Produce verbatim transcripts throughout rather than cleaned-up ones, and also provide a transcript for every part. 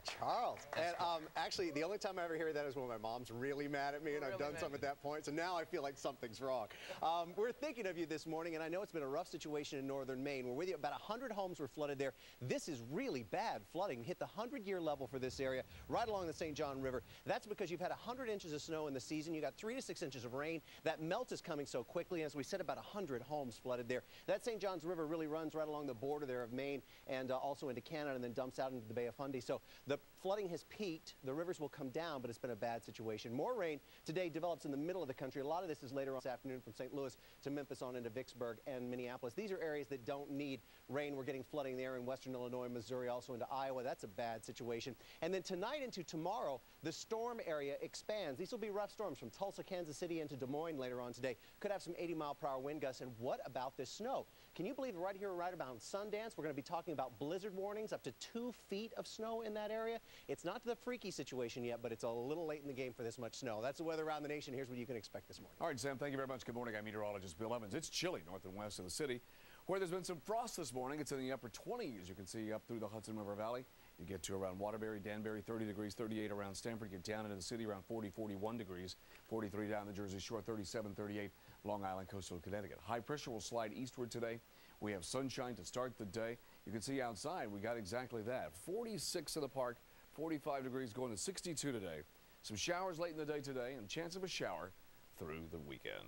Charles. And um, actually, the only time I ever hear that is when my mom's really mad at me and really I've done mad. something at that point. So now I feel like something's wrong. Um, we're thinking of you this morning, and I know it's been a rough situation in northern Maine. We're with you. About one hundred homes were flooded there. This is really bad flooding. Hit the hundred-year level for this area right along the Saint John River. That's because you've had one hundred inches of snow in the season. You got three to six inches of rain. That melt is coming so quickly. As we said, about one hundred homes flooded there. That Saint John's River really runs right along the border there of Maine and uh, also into Canada and then dumps out into the Bay of Fundy. So the flooding has peaked. The rivers will come down, but it's been a bad situation. More rain today develops in the middle of the country. A lot of this is later on this afternoon from Saint Louis to Memphis on into Vicksburg and Minneapolis. These are areas that don't need rain. We're getting flooding there in western Illinois, Missouri, also into Iowa. That's a bad situation. And then tonight into tomorrow, the storm area expands. These will be rough storms from Tulsa, Kansas City into Des Moines later on today. Could have some eighty mile per hour wind gusts. And what about this snow? Can you believe right here, right about Sundance, we're going to be talking about blizzard warnings, up to two feet of snow in that area. It's not the freaky situation yet, but it's a little late in the game for this much snow. That's the weather around the nation. Here's what you can expect this morning. All right, Sam, thank you very much. Good morning. I'm meteorologist Bill Evans. It's chilly north and west of the city, where there's been some frost this morning. It's in the upper twenties, you can see, up through the Hudson River Valley. You get to around Waterbury, Danbury, thirty degrees, thirty-eight around Stamford. Get down into the city around forty, forty-one degrees, forty-three down the Jersey Shore, thirty-seven, thirty-eight Long Island, coastal Connecticut. High pressure will slide eastward today. We have sunshine to start the day. You can see outside we got exactly that. forty-six in the park, forty-five degrees, going to sixty-two today. Some showers late in the day today and chance of a shower through the weekend.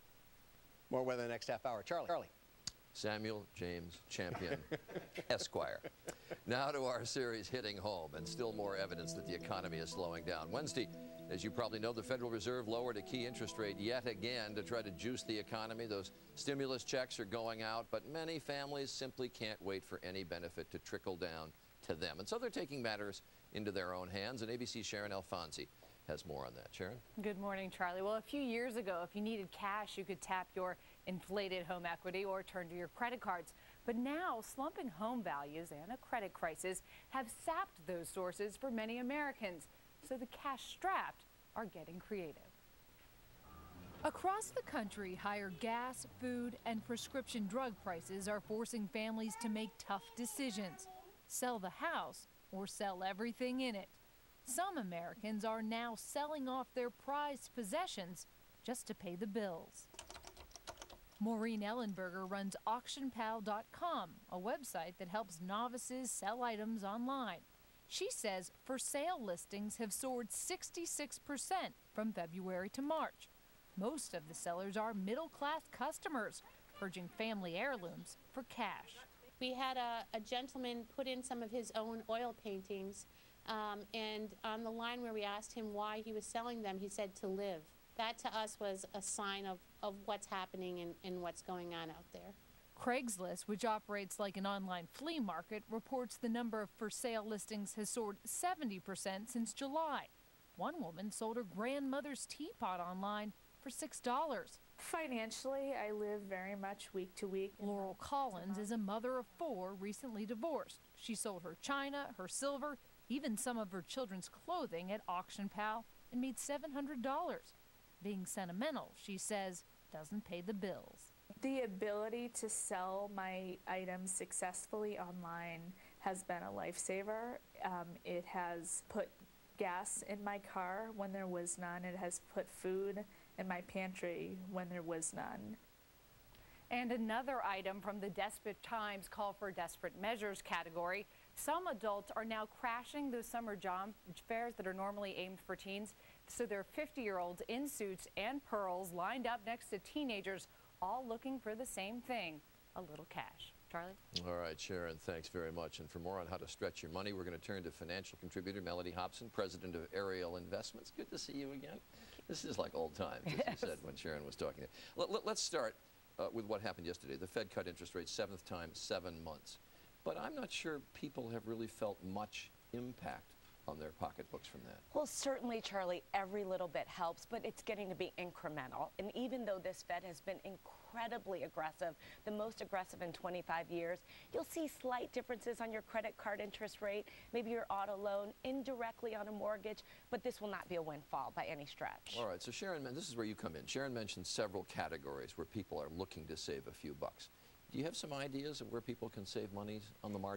More weather the next half hour. Charlie. Charlie. Samuel James Champion, Esquire. Now to our series Hitting Home, and still more evidence that the economy is slowing down. Wednesday, as you probably know, the Federal Reserve lowered a key interest rate yet again to try to juice the economy. Those stimulus checks are going out, but many families simply can't wait for any benefit to trickle down to them. And so they're taking matters into their own hands, and A B C's Sharon Alfonsi has more on that. Sharon? Good morning, Charlie. Well, a few years ago, if you needed cash, you could tap your inflated home equity or turn to your credit cards. But now, slumping home values and a credit crisis have sapped those sources for many Americans. So the cash-strapped are getting creative. Across the country, higher gas, food, and prescription drug prices are forcing families to make tough decisions. Sell the house or sell everything in it. Some Americans are now selling off their prized possessions just to pay the bills. Maureen Ellenberger runs auction pal dot com, a website that helps novices sell items online. She says for sale listings have soared sixty-six percent from February to March. Most of the sellers are middle-class customers, purging family heirlooms for cash. We had a, a gentleman put in some of his own oil paintings, um, and on the line where we asked him why he was selling them, he said to live. That to us was a sign of, of what's happening and, and what's going on out there. Craigslist, which operates like an online flea market, reports the number of for sale listings has soared seventy percent since July. One woman sold her grandmother's teapot online for six dollars. Financially, I live very much week to week. Laurel Collins is a mother of four, recently divorced. She sold her china, her silver, even some of her children's clothing at Auction Pal and made seven hundred dollars. Being sentimental, she says, doesn't pay the bills. The ability to sell my items successfully online has been a lifesaver. Um, it has put gas in my car when there was none. It has put food in my pantry when there was none. And another item from the Desperate Times Call for Desperate Measures category. Some adults are now crashing those summer job fairs that are normally aimed for teens. So there are fifty-year-olds in suits and pearls lined up next to teenagers, all looking for the same thing, a little cash. Charlie? All right, Sharon, thanks very much. And for more on how to stretch your money, we're going to turn to financial contributor Melody Hobson, president of Ariel Investments. Good to see you again. This is like old times, as yes. you said when Sharon was talking. Let, let, let's start uh, with what happened yesterday. The Fed cut interest rates seventh time, seven months. But I'm not sure people have really felt much impact on their pocketbooks from that. Well, certainly, Charlie, every little bit helps, but it's getting to be incremental. And even though this Fed has been incredibly aggressive, the most aggressive in twenty-five years, you'll see slight differences on your credit card interest rate, maybe your auto loan, indirectly on a mortgage, but this will not be a windfall by any stretch. All right, so Sharon, this is where you come in. Sharon mentioned several categories where people are looking to save a few bucks. Do you have some ideas of where people can save money on the margin?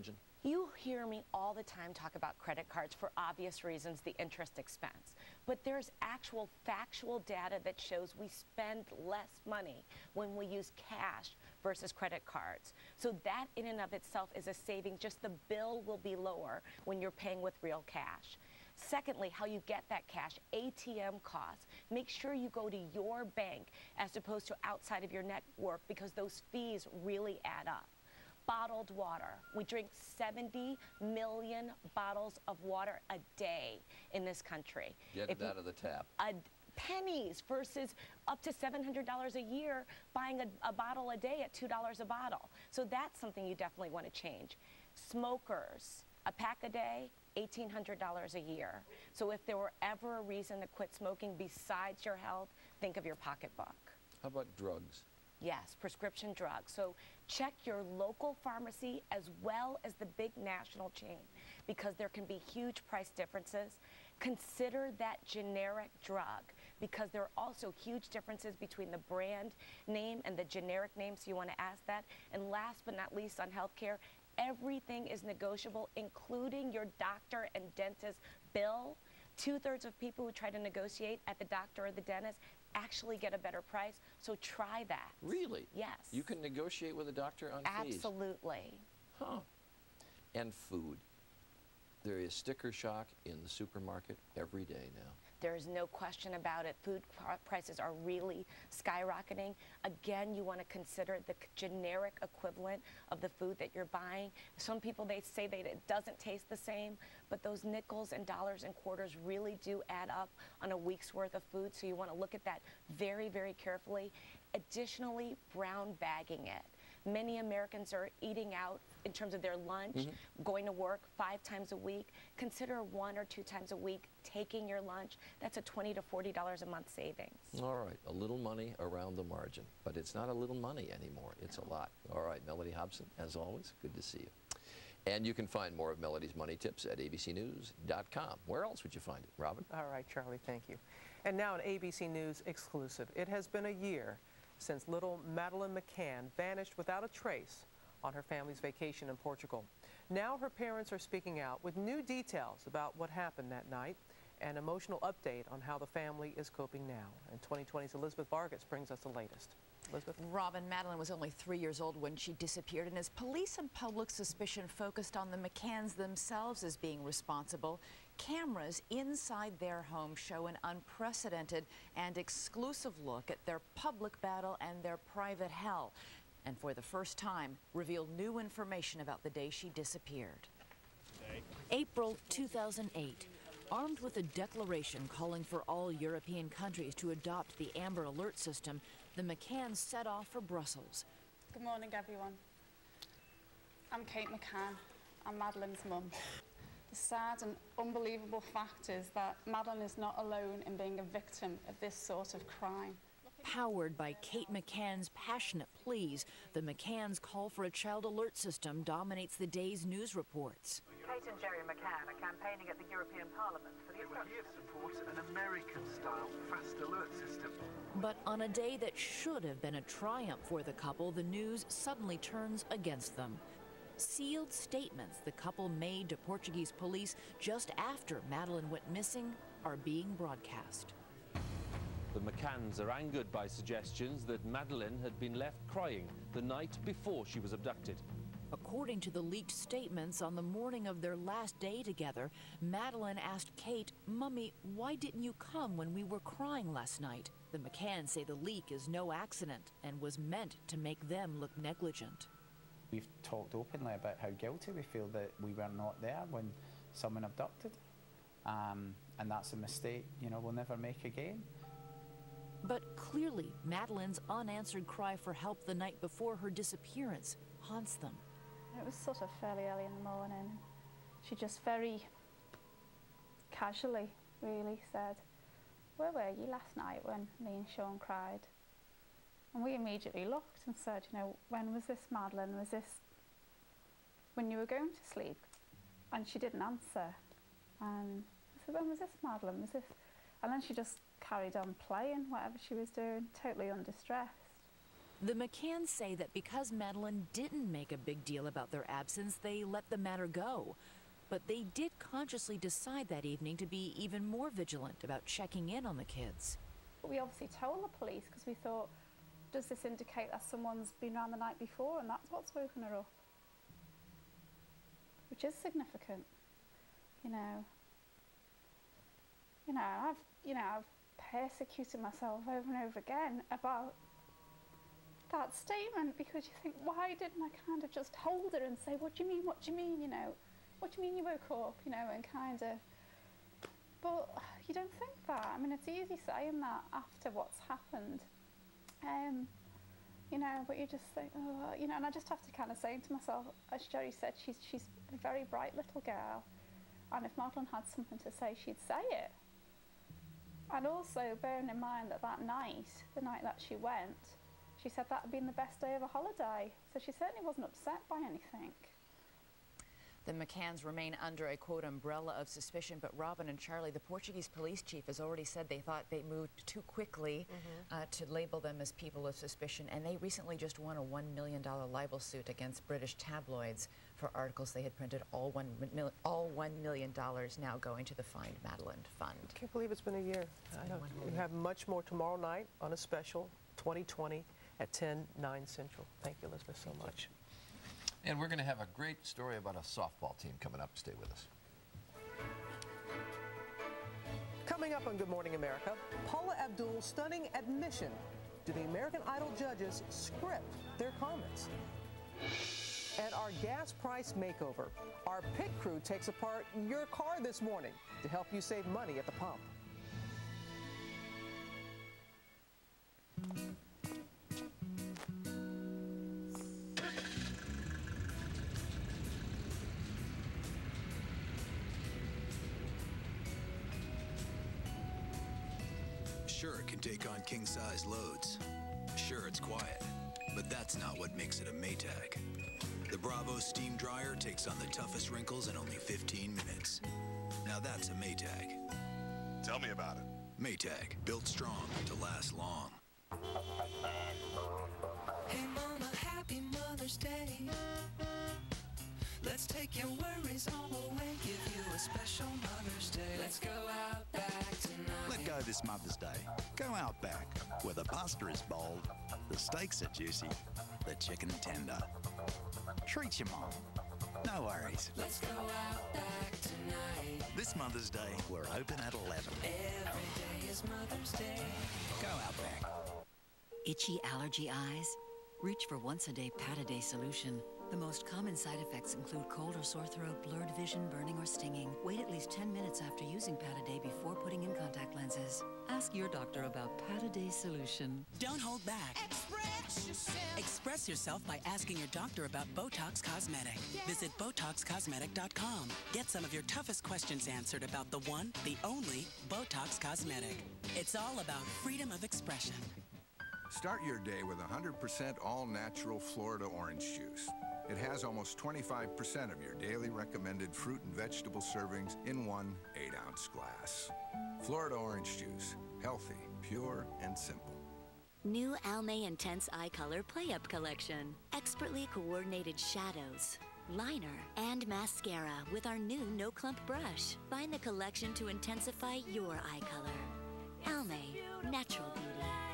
You hear me all the time talk about credit cards for obvious reasons, the interest expense. But there's actual factual data that shows we spend less money when we use cash versus credit cards. So that in and of itself is a saving. Just the bill will be lower when you're paying with real cash. Secondly, how you get that cash, A T M costs. Make sure you go to your bank as opposed to outside of your network, because those fees really add up. Bottled water. We drink seventy million bottles of water a day in this country. Get If it you- out of the tap. a pennies versus up to seven hundred dollars a year buying a, a bottle a day at two dollars a bottle. So that's something you definitely want to change. Smokers, a pack a day, eighteen hundred dollars a year. So if there were ever a reason to quit smoking besides your health, think of your pocketbook. How about drugs? Yes, prescription drugs. So check your local pharmacy as well as the big national chain, because there can be huge price differences. Consider that generic drug, because there are also huge differences between the brand name and the generic name, so you want to ask that. And last but not least, on healthcare, everything is negotiable, including your doctor and dentist bill. Two-thirds of people who try to negotiate at the doctor or the dentist actually get a better price, so try that. Really? Yes. You can negotiate with a doctor on fees? Absolutely. Huh. And food. There is sticker shock in the supermarket every day now. There's no question about it. Food pr- prices are really skyrocketing. Again, you want to consider the c- generic equivalent of the food that you're buying. Some people, they say that it doesn't taste the same, but those nickels and dollars and quarters really do add up on a week's worth of food, so you want to look at that very, very carefully. Additionally, brown bagging it. Many Americans are eating out in terms of their lunch, mm-hmm. going to work five times a week. Consider one or two times a week taking your lunch. That's a twenty to forty dollars a month savings. All right, a little money around the margin, but it's not a little money anymore. It's a lot. All right, Melody Hobson, as always, good to see you. And you can find more of Melody's money tips at A B C news dot com. Where else would you find it, Robin? All right, Charlie, thank you. And now an A B C News exclusive. It has been a year since little Madeleine McCann vanished without a trace on her family's vacation in Portugal. Now her parents are speaking out with new details about what happened that night, an emotional update on how the family is coping now. And twenty twenty's Elizabeth Vargas brings us the latest. Elizabeth? Robin, Madeleine was only three years old when she disappeared, and as police and public suspicion focused on the McCanns themselves as being responsible, cameras inside their home show an unprecedented and exclusive look at their public battle and their private hell, and for the first time reveal new information about the day she disappeared. April two thousand eight. Armed with a declaration calling for all European countries to adopt the Amber Alert system, the McCanns set off for Brussels. Good morning, everyone. I'm Kate McCann. I'm Madeleine's mum. The sad and unbelievable fact is that Madeleine is not alone in being a victim of this sort of crime. Powered by Kate McCann's passionate pleas, the McCanns' call for a child alert system dominates the day's news reports. Kate and Jerry McCann are campaigning at the European Parliament for the Here supports an American-style fast alert system. But on a day that should have been a triumph for the couple, the news suddenly turns against them. Sealed statements the couple made to Portuguese police just after Madeleine went missing are being broadcast. The McCanns are angered by suggestions that Madeleine had been left crying the night before she was abducted. According to the leaked statements, on the morning of their last day together, Madeleine asked Kate, "Mummy, why didn't you come when we were crying last night?" The McCanns say the leak is no accident and was meant to make them look negligent. We've talked openly about how guilty we feel that we were not there when someone abducted, um, and that's a mistake, you know, we'll never make again. But clearly, Madeleine's unanswered cry for help the night before her disappearance haunts them. It was sort of fairly early in the morning. She just very casually, really said, "Where were you last night when me and Sean cried?" And we immediately looked and said, you know, when was this, Madeleine? Was this when you were going to sleep? And she didn't answer. And I said, when was this, Madeleine? Was this? And then she just carried on playing whatever she was doing, totally undistressed. The McCanns say that because Madeline didn't make a big deal about their absence, they let the matter go. But they did consciously decide that evening to be even more vigilant about checking in on the kids. We obviously told the police because we thought, does this indicate that someone's been around the night before and that's what's woken her up? Which is significant, you know. You know, I've, you know, I've persecuted myself over and over again about that statement because you think, why didn't I kind of just hold her and say, what do you mean, what do you mean, you know, what do you mean you woke up, you know, and kind of, but you don't think that. I mean, it's easy saying that after what's happened, um, you know, but you just think, oh, you know, and I just have to kind of say to myself, as Jerry said, she's, she's a very bright little girl, and if Madeline had something to say, she'd say it. And also, bearing in mind that that night, the night that she went, she said that had been the best day of a holiday, so she certainly wasn't upset by anything. The McCanns remain under a, quote, umbrella of suspicion, but Robin and Charlie, the Portuguese police chief, has already said they thought they moved too quickly mm-hmm. uh, to label them as people of suspicion, and they recently just won a one million dollar libel suit against British tabloids for articles they had printed, all one, mil all one million dollars now going to the Find Madeline Fund. I can't believe it's been a year. I know. We have much more tomorrow night on a special, twenty twenty, at ten, nine Central. Thank you, Elizabeth, so much. And we're going to have a great story about a softball team coming up. Stay with us. Coming up on Good Morning America, Paula Abdul's stunning admission. Do the American Idol judges script their comments? And our gas price makeover. Our pit crew takes apart your car this morning to help you save money at the pump. Sure, it can take on king-size loads. Sure, it's quiet, but that's not what makes it a Maytag. The Bravo steam dryer takes on the toughest wrinkles in only fifteen minutes. Now that's a Maytag. Tell me about it. Maytag, built strong to last long. Hey Mama, happy Mother's Day. Let's take your worries all away, give you a special Mother's Day. Let's go out back tonight. Let go this Mother's Day. Go out back, where the pasta is bold, the steaks are juicy, the chicken tender. Treat your mom. No worries. Let's go out back tonight. This Mother's Day, we're open at eleven. Every day is Mother's Day. Go out back. Itchy allergy eyes? Reach for once-a-day Pat-a-Day solution. The most common side effects include cold or sore throat, blurred vision, burning, or stinging. Wait at least ten minutes after using Pat-a-Day before putting in contact lenses. Ask your doctor about Pat-a-Day solution. Don't hold back. Express yourself. Express yourself by asking your doctor about Botox Cosmetic. Yeah. Visit Botox Cosmetic dot com. Get some of your toughest questions answered about the one, the only Botox Cosmetic. It's all about freedom of expression. Start your day with one hundred percent all-natural Florida orange juice. It has almost twenty-five percent of your daily recommended fruit and vegetable servings in one eight ounce glass. Florida orange juice. Healthy, pure, and simple. New Almay Intense Eye Color Play-Up Collection. Expertly coordinated shadows, liner, and mascara with our new no-clump brush. Find the collection to intensify your eye color. Almay, natural beauty.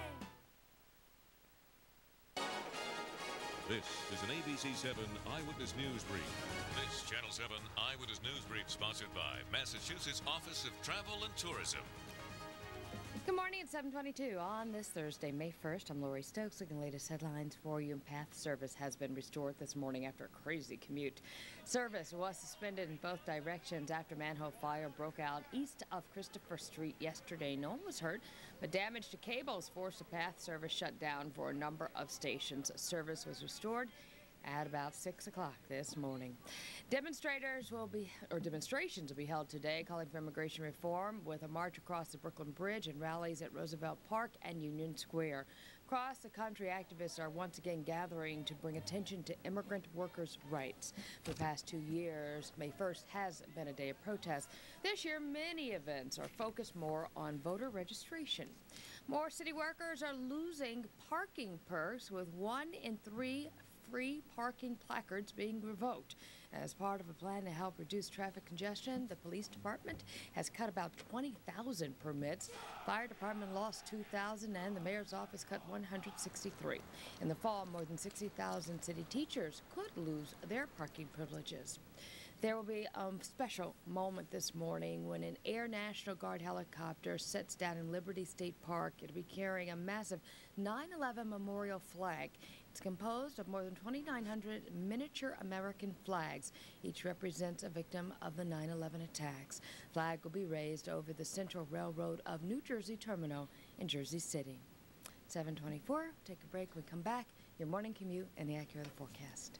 This is an A B C seven Eyewitness News Brief. This Channel seven Eyewitness News Brief sponsored by Massachusetts Office of Travel and Tourism. Good morning at seven twenty-two on this Thursday, May first. I'm Lori Stokes looking at the latest headlines for you. And path service has been restored this morning after a crazy commute. Service was suspended in both directions after manhole fire broke out east of Christopher Street yesterday. No one was hurt, but damage to cables forced the path service shut down for a number of stations. Service was restored at about six o'clock this morning. Demonstrators will be, or demonstrations will be held today calling for immigration reform with a march across the Brooklyn Bridge and rallies at Roosevelt Park and Union Square. Across the country, activists are once again gathering to bring attention to immigrant workers' rights. For the past two years, May first has been a day of protest. This year, many events are focused more on voter registration. More city workers are losing parking perks, with one in three free parking placards being revoked. As part of a plan to help reduce traffic congestion, the police department has cut about twenty thousand permits. Fire department lost two thousand, and the mayor's office cut one hundred sixty-three. In the fall, more than sixty thousand city teachers could lose their parking privileges. There will be a special moment this morning when an Air National Guard helicopter sets down in Liberty State Park. It'll be carrying a massive nine eleven memorial flag. It's composed of more than twenty-nine hundred miniature American flags. Each represents a victim of the nine eleven attacks. Flag will be raised over the Central Railroad of New Jersey Terminal in Jersey City. seven twenty-four, take a break. When we come back, your morning commute and the AccuWeather forecast.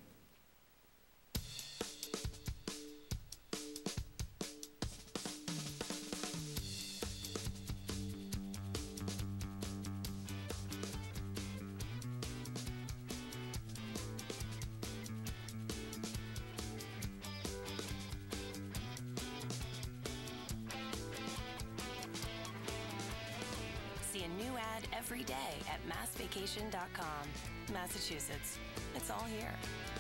See a new ad every day at mass vacation dot com. Massachusetts. It's all here.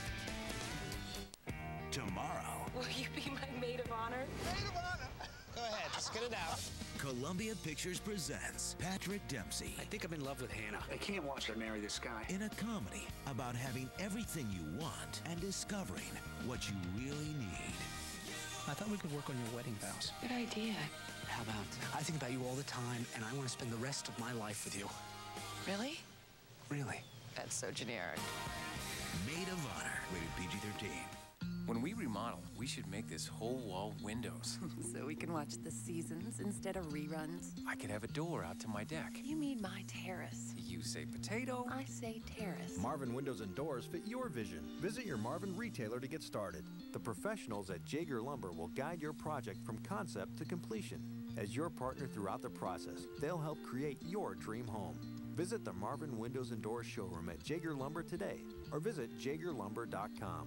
Tomorrow. Will you be my maid of honor? Maid of honor? Go ahead, just get it out. Columbia Pictures presents Patrick Dempsey. I think I'm in love with Hannah. I can't watch her marry this guy. In a comedy about having everything you want and discovering what you really need. I thought we could work on your wedding vows. Good idea. How about, I think about you all the time, and I want to spend the rest of my life with you. Really? Really. That's so generic. Maid of Honor, rated P G thirteen. When we remodel, we should make this whole wall windows. So we can watch the seasons instead of reruns. I could have a door out to my deck. You mean my terrace. You say potato. I say terrace. Marvin Windows and Doors fit your vision. Visit your Marvin retailer to get started. The professionals at Jaeger Lumber will guide your project from concept to completion. As your partner throughout the process, they'll help create your dream home. Visit the Marvin Windows and Doors showroom at Jaeger Lumber today, or visit jaeger lumber dot com.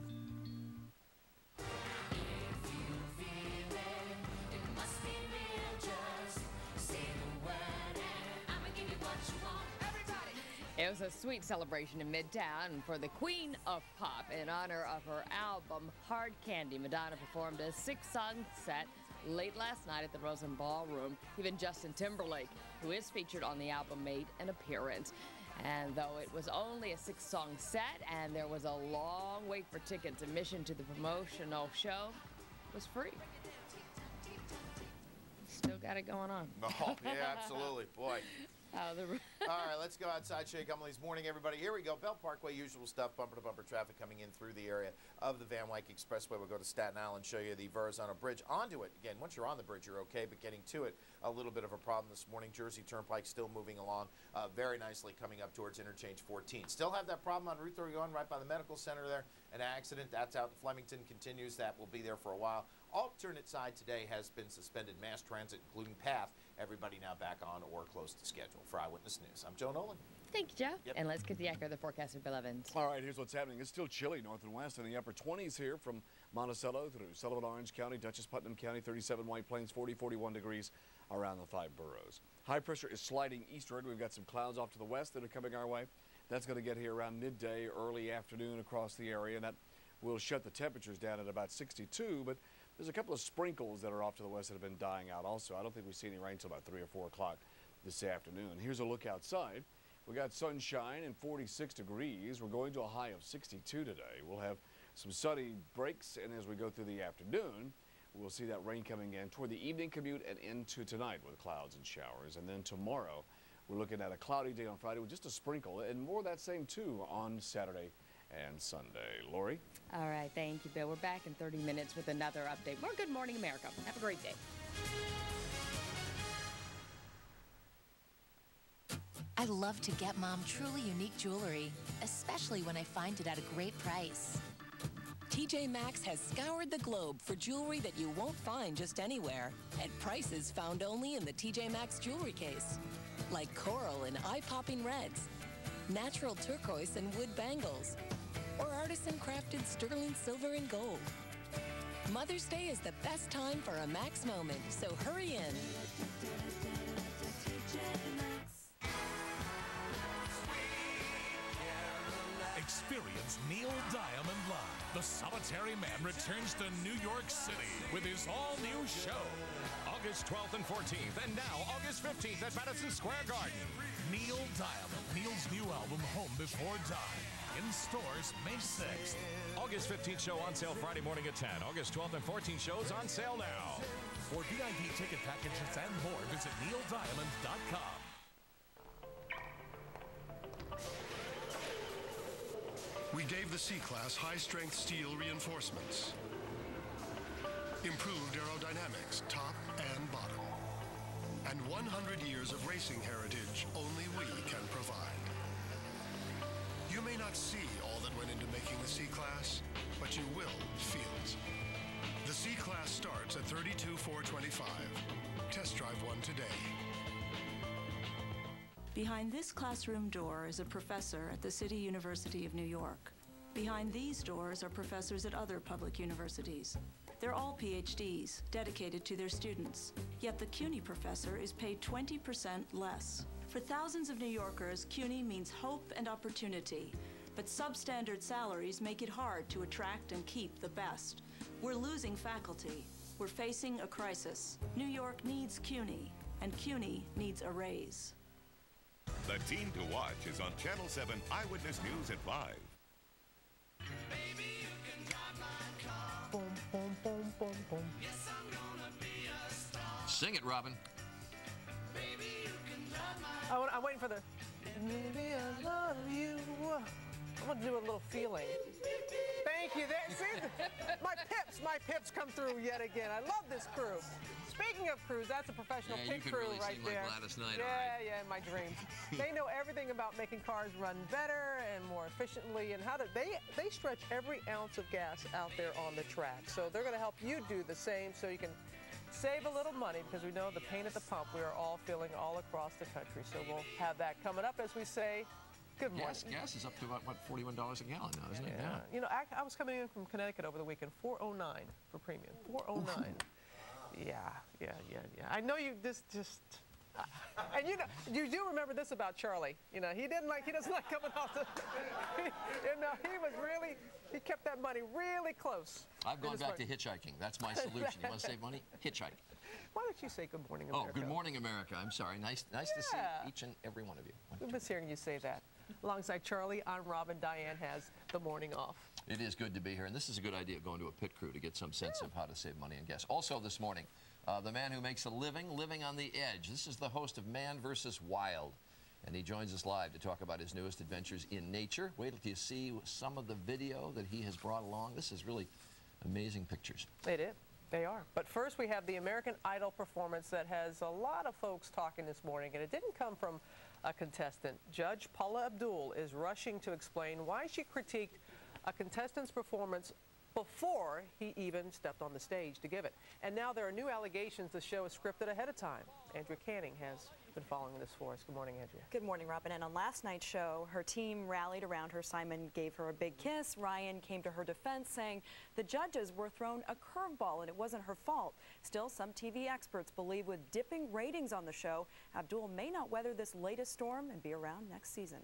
It was a sweet celebration in Midtown for the Queen of Pop. In honor of her album, Hard Candy, Madonna performed a six-song set late last night at the Rosen Ballroom. Even Justin Timberlake, who is featured on the album, made an appearance. And though it was only a six-song set and there was a long wait for tickets, admission to the promotional show was free. Still got it going on. Oh, yeah, absolutely. Boy. Uh, the All right, let's go outside. Shea Gumley's morning, everybody. Here we go. Belt Parkway, usual stuff. Bumper-to-bumper traffic coming in through the area of the Van Wyck Expressway. We'll go to Staten Island, show you the Verrazano Bridge. Onto it. Again, once you're on the bridge, you're okay, but getting to it, a little bit of a problem this morning. Jersey Turnpike still moving along uh, very nicely coming up towards Interchange fourteen. Still have that problem on Route thirty-one right by the medical center there. An accident. That's out in Flemington. Continues. That will be there for a while. Alternate side today has been suspended. Mass transit, including PATH. Everybody now back on or close to schedule. For Eyewitness News, I'm Joe Nolan. Thank you, Joe. Yep. And let's get the AccuWeather forecast with Bill Evans. All right, here's what's happening. It's still chilly north and west in the upper twenties here from Monticello through Sullivan, Orange County, Dutchess, Putnam County, thirty-seven White Plains, forty, forty-one degrees around the five boroughs. High pressure is sliding eastward. We've got some clouds off to the west that are coming our way. That's going to get here around midday, early afternoon across the area, and that will shut the temperatures down at about sixty-two, but there's a couple of sprinkles that are off to the west that have been dying out also. I don't think we see any rain until about three or four o'clock this afternoon. Here's a look outside. We got sunshine and forty-six degrees. We're going to a high of sixty-two today. We'll have some sunny breaks, and as we go through the afternoon, we'll see that rain coming in toward the evening commute and into tonight with clouds and showers. And then tomorrow, we're looking at a cloudy day on Friday with just a sprinkle, and more of that same too on Saturday and Sunday. Lori? All right, thank you, Bill. We're back in thirty minutes with another update. More Good Morning America. Have a great day. I love to get Mom truly unique jewelry, especially when I find it at a great price. T J Maxx has scoured the globe for jewelry that you won't find just anywhere at prices found only in the T J Maxx jewelry case. Like coral and eye-popping reds, natural turquoise and wood bangles, or artisan-crafted sterling silver and gold. Mother's Day is the best time for a Max moment, so hurry in. Experience Neil Diamond live. The Solitary Man returns to New York City with his all-new show. August twelfth and fourteenth, and now August fifteenth at Madison Square Garden. Neil Diamond, Neil's new album, Home Before Die. In stores May sixth. August fifteenth show on sale Friday morning at ten. August twelfth and fourteenth shows on sale now. For V I P ticket packages and more, visit neil diamond dot com. We gave the C-Class high-strength steel reinforcements, improved aerodynamics, top and bottom, and one hundred years of racing heritage only we can provide. You may not see all that went into making the C-Class, but you will feel it. The C-Class starts at thirty-two thousand four hundred twenty-five dollars. Test drive one today. Behind this classroom door is a professor at the City University of New York. Behind these doors are professors at other public universities. They're all P H Ds, dedicated to their students. Yet the CUNY professor is paid twenty percent less. For thousands of New Yorkers, CUNY means hope and opportunity. But substandard salaries make it hard to attract and keep the best. We're losing faculty. We're facing a crisis. New York needs CUNY, and CUNY needs a raise. The Team to Watch is on Channel seven Eyewitness News at five. Boom, boom, boom, boom, boom. Sing it, Robin. I want, I'm waiting for the. Maybe I love you. I want to do a little feeling. Thank you. There, see, my pips, my pips come through yet again. I love this crew. Speaking of crews, that's a professional Yeah, you pit could crew really right sing like there. Gladys Knight, yeah, all right. yeah, in my dreams. They know everything about making cars run better and more efficiently, and how to they they stretch every ounce of gas out there on the track. So they're going to help you do the same, so you can save a little money, because we know the pain at the pump we are all feeling all across the country. So we'll have that coming up as we say. Good morning. Gas, gas is up to about, what, forty-one dollars a gallon now, isn't yeah. it? Yeah. You know, I, I was coming in from Connecticut over the weekend, four oh nine for premium. four oh nine. Yeah, yeah, yeah, yeah. I know you just, just, uh, and you know, you do remember this about Charlie. You know, he didn't like, he doesn't like coming off the, you know, he was really, he kept that money really close. I've gone back to hitchhiking. That's my solution. You want to save money? Hitchhike. Why don't you say good morning, Oh, America? good morning, America. I'm sorry. Nice, nice Yeah. to see each and every one of you. We've been hearing you say that. Alongside Charlie, I'm Robin. Diane has the morning off. It is good to be here, and this is a good idea, going to a pit crew to get some sense yeah. of how to save money and gas. Also this morning, uh, the man who makes a living, living on the edge. This is the host of Man versus. Wild, and he joins us live to talk about his newest adventures in nature. Wait till you see some of the video that he has brought along. This is really amazing pictures. It is. They are. But first, we have the American Idol performance that has a lot of folks talking this morning, and it didn't come from a contestant. Judge Paula Abdul is rushing to explain why she critiqued a contestant's performance before he even stepped on the stage to give it. And now there are new allegations the show is scripted ahead of time. Andrea Canning has been following this for us. Good morning, Andrea. Good morning, Robin. And on last night's show, her team rallied around her. Simon gave her a big kiss. Ryan came to her defense, saying the judges were thrown a curveball and it wasn't her fault. Still, some T V experts believe with dipping ratings on the show, Abdul may not weather this latest storm and be around next season.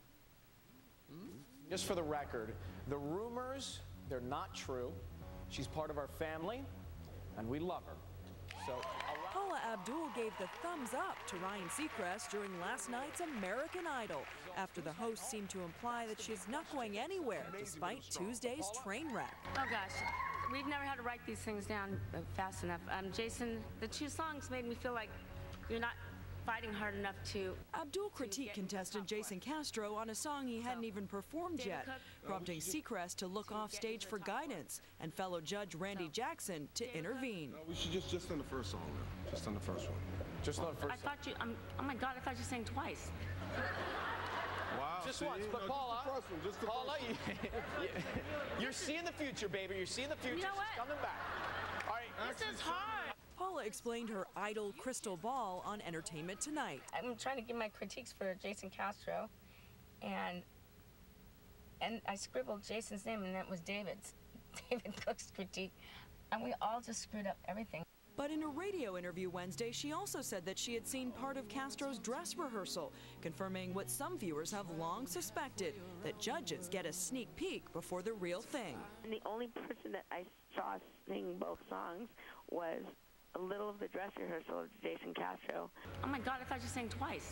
Just for the record, the rumors, they're not true. She's part of our family, and we love her. So. Paula Abdul gave the thumbs up to Ryan Seacrest during last night's American Idol, after the host seemed to imply that she's not going anywhere despite Tuesday's train wreck. Oh gosh, we've never had to write these things down fast enough. Um, Jason, the two songs made me feel like you're not fighting hard enough to... Abdul critiqued contestant Jason Castro on a song he hadn't even performed yet, prompting Seacrest to look off stage for guidance and fellow judge Randy Jackson to intervene. No, we should just just on the first song now. Just on the first one. Just on the first I thought you... Um, oh, my God, I thought you sang twice. Wow. Just see, once, but no, Paula, just the first one, just the Paula, first you, you're seeing the future, baby. You're seeing the future. You know what? She's coming back. All right. This is hard. Paula explained her idol Crystal Ball on Entertainment Tonight. I'm trying to give my critiques for Jason Castro, and and I scribbled Jason's name, and that was David's, David Cook's critique, and we all just screwed up everything. But in a radio interview Wednesday, she also said that she had seen part of Castro's dress rehearsal, confirming what some viewers have long suspected, that judges get a sneak peek before the real thing. And the only person that I saw sing both songs was a little of the dress rehearsal of Jason Castro. Oh my God, I thought you sang twice.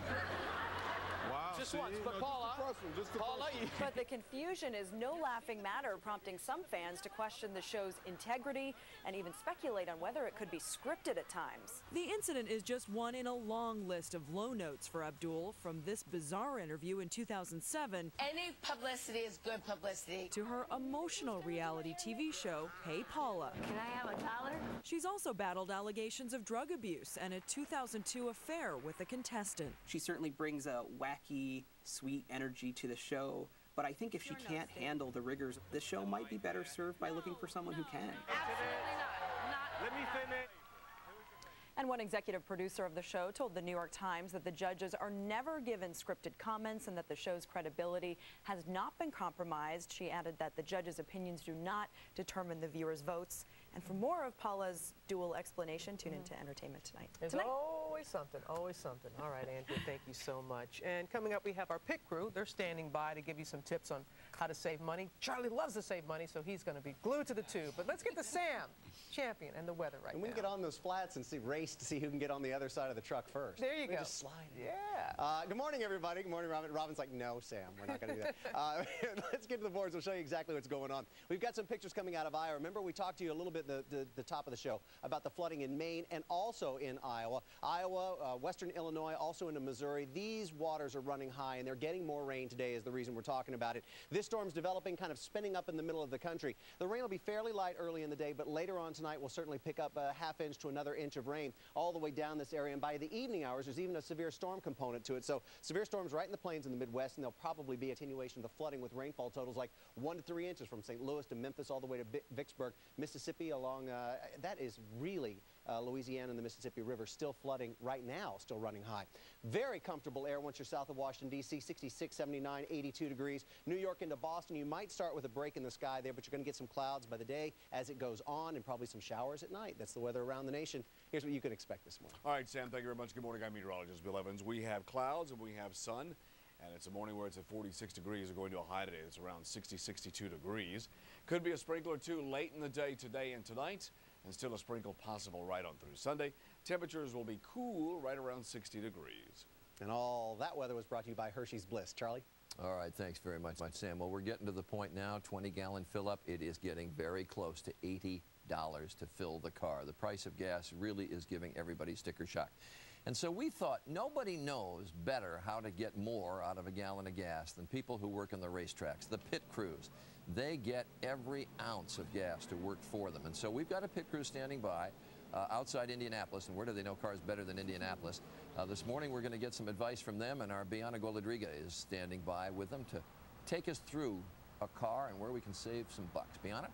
Wow. Just see, once, but no, Paula, just the first one, just the Paula, first one. you... But the confusion is no laughing matter, prompting some fans to question the show's integrity and even speculate on whether it could be scripted at times. The incident is just one in a long list of low notes for Abdul, from this bizarre interview in two thousand seven Any publicity is good publicity. to her emotional reality T V show, Hey Paula. Can I have a dollar? She's also battled allegations of drug abuse and a two thousand two affair with a contestant. She certainly brings a wacky, sweet energy to the show, but I think if she can't handle the rigors, the show might be better served by looking for someone who can. Absolutely not. Not. Let me finish. And one executive producer of the show told the New York Times that the judges are never given scripted comments and that the show's credibility has not been compromised. She added that the judges' opinions do not determine the viewers' votes. And for more of Paula's dual explanation, tune into Entertainment Tonight. There's Tonight. always something, always something. All right, Andrew, thank you so much. And coming up, we have our pit crew. They're standing by to give you some tips on how to save money. Charlie loves to save money, so he's going to be glued to the tube. But let's get to Sam, champion, and the weather right and we now. can get on those flats and see, race to see who can get on the other side of the truck first. There you we go. Just slide. Yeah. Uh, good morning, everybody. Good morning, Robin. Robin's like, no, Sam, we're not going to do that. Uh, let's get to the boards. We'll show you exactly what's going on. We've got some pictures coming out of Iowa. Remember, we talked to you a little bit at the, the, the top of the show about the flooding in Maine and also in Iowa. Iowa, uh, western Illinois, also into Missouri. These waters are running high, and they're getting more rain today is the reason we're talking about it. This storm's developing, kind of spinning up in the middle of the country. The rain will be fairly light early in the day, but later on tonight we'll certainly pick up a half inch to another inch of rain all the way down this area. And by the evening hours, there's even a severe storm component to it. So severe storms right in the plains in the Midwest, and there'll probably be a continuation of the flooding with rainfall totals like one to three inches from Saint Louis to Memphis all the way to Vicksburg, Mississippi along, uh, that is really uh, Louisiana and the Mississippi River still flooding right now, still running high. Very comfortable air once you're south of Washington, D C, sixty-six, seventy-nine, eighty-two degrees. New York into Boston, you might start with a break in the sky there, but you're going to get some clouds by the day as it goes on and probably some showers at night. That's the weather around the nation. Here's what you can expect this morning. All right, Sam, thank you very much. Good morning. I'm meteorologist Bill Evans. We have clouds and we have sun, and it's a morning where it's at forty-six degrees. We're going to a high today. It's around sixty, sixty-two degrees. Could be a sprinkle or two late in the day today and tonight, and still a sprinkle possible right on through Sunday. Temperatures will be cool right around sixty degrees. And all that weather was brought to you by Hershey's Bliss. Charlie? All right, thanks very much, Sam. Well, we're getting to the point now, twenty gallon fill up. It is getting very close to eighty dollars to fill the car. The price of gas really is giving everybody sticker shock. And so we thought nobody knows better how to get more out of a gallon of gas than people who work in the racetracks, the pit crews. They get every ounce of gas to work for them. And so we've got a pit crew standing by uh, outside Indianapolis. And where do they know cars better than Indianapolis? Uh, this morning we're going to get some advice from them, and our Bianca Goladriga is standing by with them to take us through a car and where we can save some bucks. Bianca?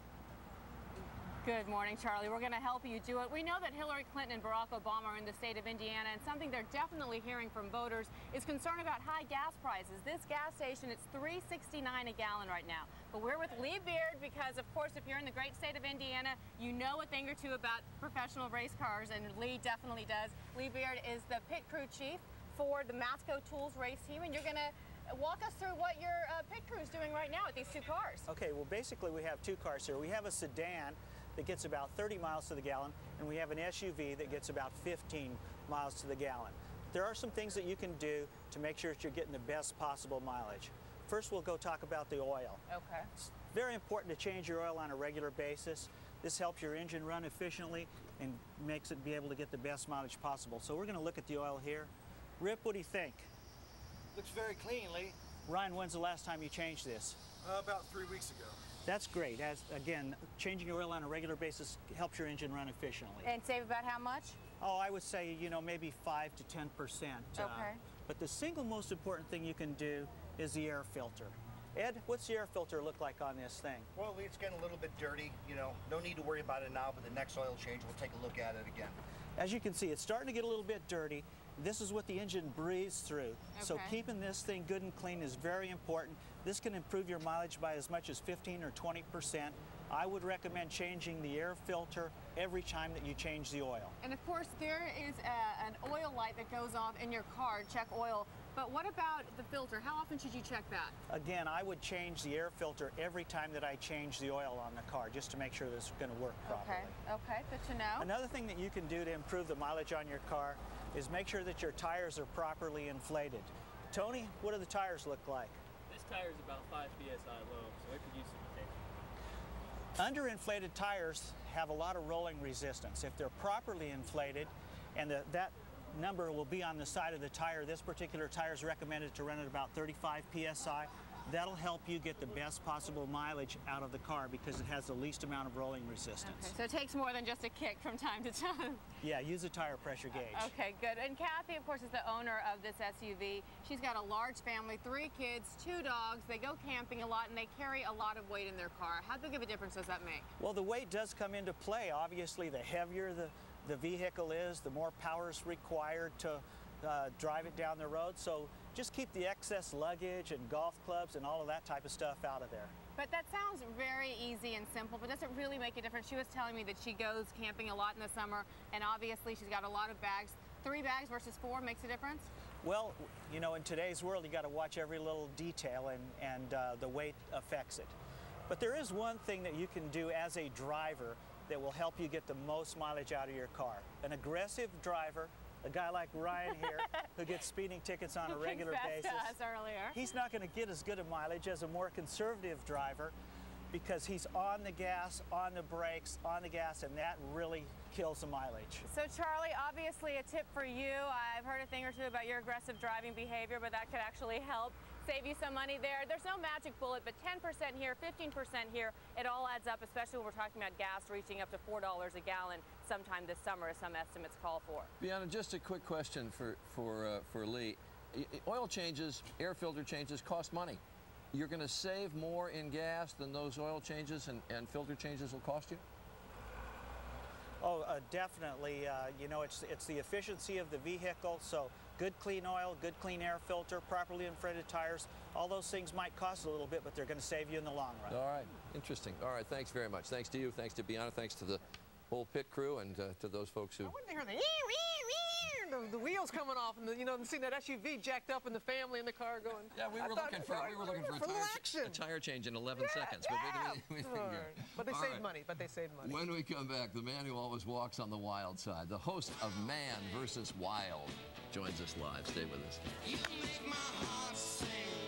Good morning, Charlie. We're going to help you do it. We know that Hillary Clinton and Barack Obama are in the state of Indiana, and something they're definitely hearing from voters is concern about high gas prices. This gas station, it's three sixty-nine a gallon right now. But we're with Lee Beard because, of course, if you're in the great state of Indiana, you know a thing or two about professional race cars, and Lee definitely does. Lee Beard is the pit crew chief for the Masco Tools race team, and you're going to walk us through what your uh, pit crew is doing right now with these two cars. Okay, well, basically we have two cars here. We have a sedan that gets about thirty miles to the gallon, and we have an S U V that gets about fifteen miles to the gallon. There are some things that you can do to make sure that you're getting the best possible mileage. First, we'll go talk about the oil. Okay. It's very important to change your oil on a regular basis. This helps your engine run efficiently, and makes it be able to get the best mileage possible. So we're going to look at the oil here. Rip, what do you think? Looks very clean, Lee. Ryan, when's the last time you changed this? Uh, about three weeks ago. That's great. As again, changing oil on a regular basis helps your engine run efficiently. And save about how much? Oh, I would say, you know, maybe five to ten percent. Okay. Uh, but the single most important thing you can do is the air filter. Ed, what's the air filter look like on this thing? Well, Lee, it's getting a little bit dirty. You know, no need to worry about it now, but the next oil change, we'll take a look at it again. As you can see, it's starting to get a little bit dirty. This is what the engine breathes through. Okay. So keeping this thing good and clean is very important. This can improve your mileage by as much as fifteen or twenty percent. I would recommend changing the air filter every time that you change the oil. And of course, there is a, an oil light that goes off in your car, check oil. But what about the filter? How often should you check that? Again, I would change the air filter every time that I change the oil on the car, just to make sure this is going to work properly. Okay, okay, good to know. Another thing that you can do to improve the mileage on your car is make sure that your tires are properly inflated. Tony, what do the tires look like? This tire is about five P S I low, so it could use some attention. Underinflated tires have a lot of rolling resistance. If they're properly inflated, and the, that number will be on the side of the tire, this particular tire is recommended to run at about thirty-five P S I. That'll help you get the best possible mileage out of the car because it has the least amount of rolling resistance. Okay, so it takes more than just a kick from time to time. Yeah, use a tire pressure gauge. Okay, good. And Kathy, of course, is the owner of this S U V. She's got a large family, three kids, two dogs. They go camping a lot, and they carry a lot of weight in their car. How big of a difference does that make? Well, the weight does come into play. Obviously, the heavier the, the vehicle is, the more power is required to uh, drive it down the road. So just keep the excess luggage and golf clubs and all of that type of stuff out of there. But that sounds very easy and simple, but does it really make a difference? She was telling me that she goes camping a lot in the summer, and obviously she's got a lot of bags. Three bags versus four makes a difference? Well, you know, in today's world, you got to watch every little detail, and, and uh, the weight affects it. But there is one thing that you can do as a driver that will help you get the most mileage out of your car. An aggressive driver, a guy like Ryan here, who gets speeding tickets on a regular basis, to us earlier. He's not going to get as good a mileage as a more conservative driver because he's on the gas, on the brakes, on the gas, and that really kills the mileage. So Charlie, obviously a tip for you. I've heard a thing or two about your aggressive driving behavior, but that could actually help save you some money there. There's no magic bullet, but ten percent here, fifteen percent here, it all adds up, especially when we're talking about gas reaching up to four dollars a gallon sometime this summer, as some estimates call for. Bianna, just a quick question for, for, uh, for Lee. I, oil changes, air filter changes cost money. You're going to save more in gas than those oil changes and, and filter changes will cost you? Oh, uh, definitely. Uh, you know, it's, it's the efficiency of the vehicle, so good clean oil, good clean air filter, properly inflated tires, all those things might cost a little bit, but they're going to save you in the long run. All right, interesting. All right, thanks very much. Thanks to you, thanks to Bianna, thanks to the whole pit crew, and uh, to those folks who... I wouldn't hear the, the, the wheels coming off, and the, you know, and seeing that S U V jacked up, and the family in the car going. Yeah, we were looking for we were looking for a tire, a tire change in eleven yeah, seconds, but yeah. we, we, we right. But they All saved right. money. But they saved money. When we come back, the man who always walks on the wild side, the host of Man versus Wild, joins us live. Stay with us. You make my heart sing.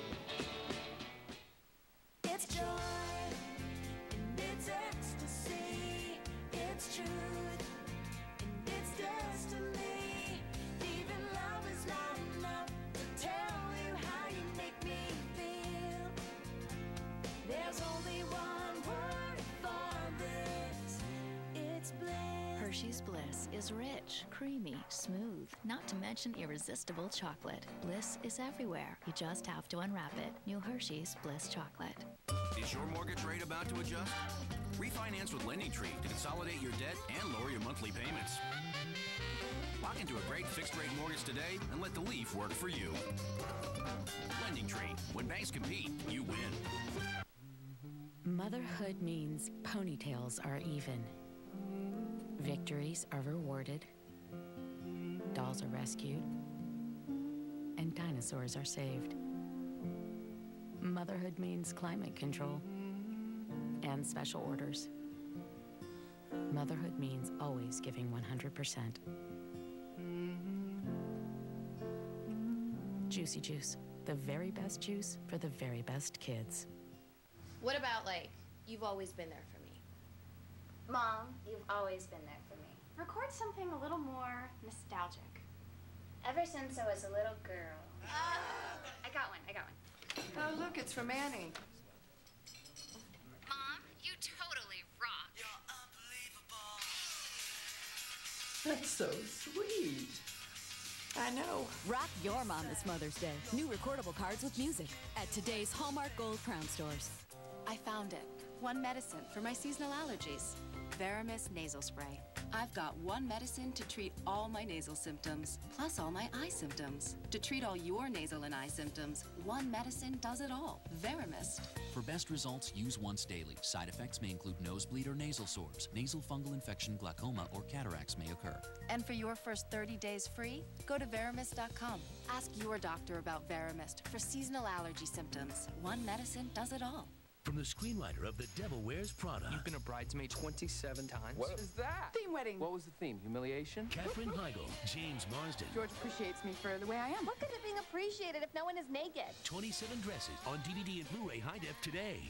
It's joy, and it's ecstasy, it's truth, and it's destiny. Even love is not enough to tell you how you make me feel. There's only one word for this, it's bliss. Hershey's Bliss is rich, creamy, smooth, not to mention irresistible chocolate. Bliss is everywhere. You just have to unwrap it. New Hershey's Bliss Chocolate. Is your mortgage rate about to adjust? Refinance with LendingTree to consolidate your debt and lower your monthly payments. Lock into a great fixed-rate mortgage today and let the Leaf work for you. LendingTree. When banks compete, you win. Motherhood means ponytails are even. Victories are rewarded. Dolls are rescued. And dinosaurs are saved. Motherhood means climate control and special orders. Motherhood means always giving one hundred percent. Juicy Juice, the very best juice for the very best kids. What about, like, you've always been there for me? Mom, you've always been there for me. Record something a little more nostalgic. Ever since I was a little girl. I got one, I got one. Oh, look, it's from Annie. Mom, you totally rock. That's so sweet. I know. Rock your mom this Mother's Day. New recordable cards with music at today's Hallmark Gold Crown stores. I found it. One medicine for my seasonal allergies. Veramist nasal spray. I've got one medicine to treat all my nasal symptoms, plus all my eye symptoms. To treat all your nasal and eye symptoms, one medicine does it all. Veramist. For best results, use once daily. Side effects may include nosebleed or nasal sores. Nasal fungal infection, glaucoma, or cataracts may occur. And for your first thirty days free, go to Veramist dot com. Ask your doctor about Veramist for seasonal allergy symptoms. One medicine does it all. From the screenwriter of The Devil Wears Prada. You've been a bridesmaid twenty-seven times. What is that? Theme wedding. What was the theme? Humiliation? Katherine Heigl, James Marsden. George appreciates me for the way I am. What good is being appreciated if no one is naked? twenty-seven dresses on D V D and Blu-ray high def today.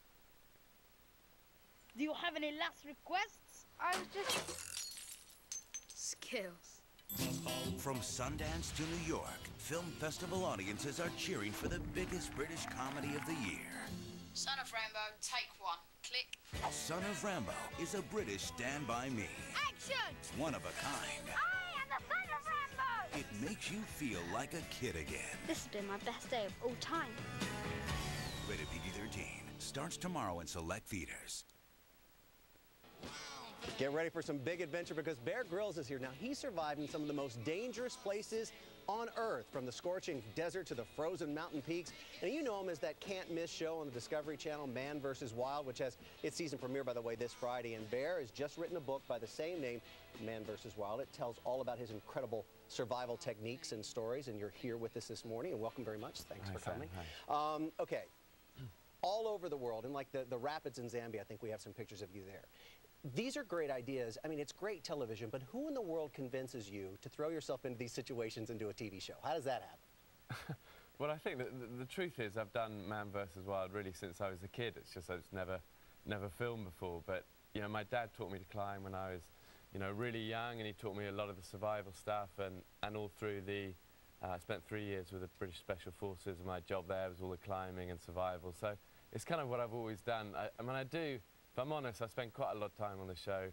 Do you have any last requests? I was just... skills. From Sundance to New York, film festival audiences are cheering for the biggest British comedy of the year. Son of Rainbow, take one. Click. Son of Rambo is a British Stand By Me. Action! It's one of a kind. I am the Son of Rambo! It makes you feel like a kid again. This has been my best day of all time. Rated P G thirteen. Starts tomorrow in select theaters. Get ready for some big adventure because Bear Grylls is here. Now, he survived in some of the most dangerous places on Earth, from the scorching desert to the frozen mountain peaks. And you know him as that can't-miss show on the Discovery Channel, Man versus. Wild, which has its season premiere, by the way, this Friday. And Bear has just written a book by the same name, Man versus. Wild. It tells all about his incredible survival techniques and stories. And you're here with us this morning, and welcome very much. Thanks Hi, for coming. Hi. Um, okay. All over the world, and like the, the rapids in Zambia, I think we have some pictures of you there. These are great ideas. I mean, it's great television, but who in the world convinces you to throw yourself into these situations and do a T V show? How does that happen? Well, I think that the, the truth is I've done Man versus. Wild really since I was a kid. It's just I was never, never filmed before. But, you know, my dad taught me to climb when I was, you know, really young, and he taught me a lot of the survival stuff, and, and all through the, uh, I spent three years with the British Special Forces, and my job there was all the climbing and survival. So it's kind of what I've always done. I, I mean, I do... If I'm honest, I spend quite a lot of time on the show,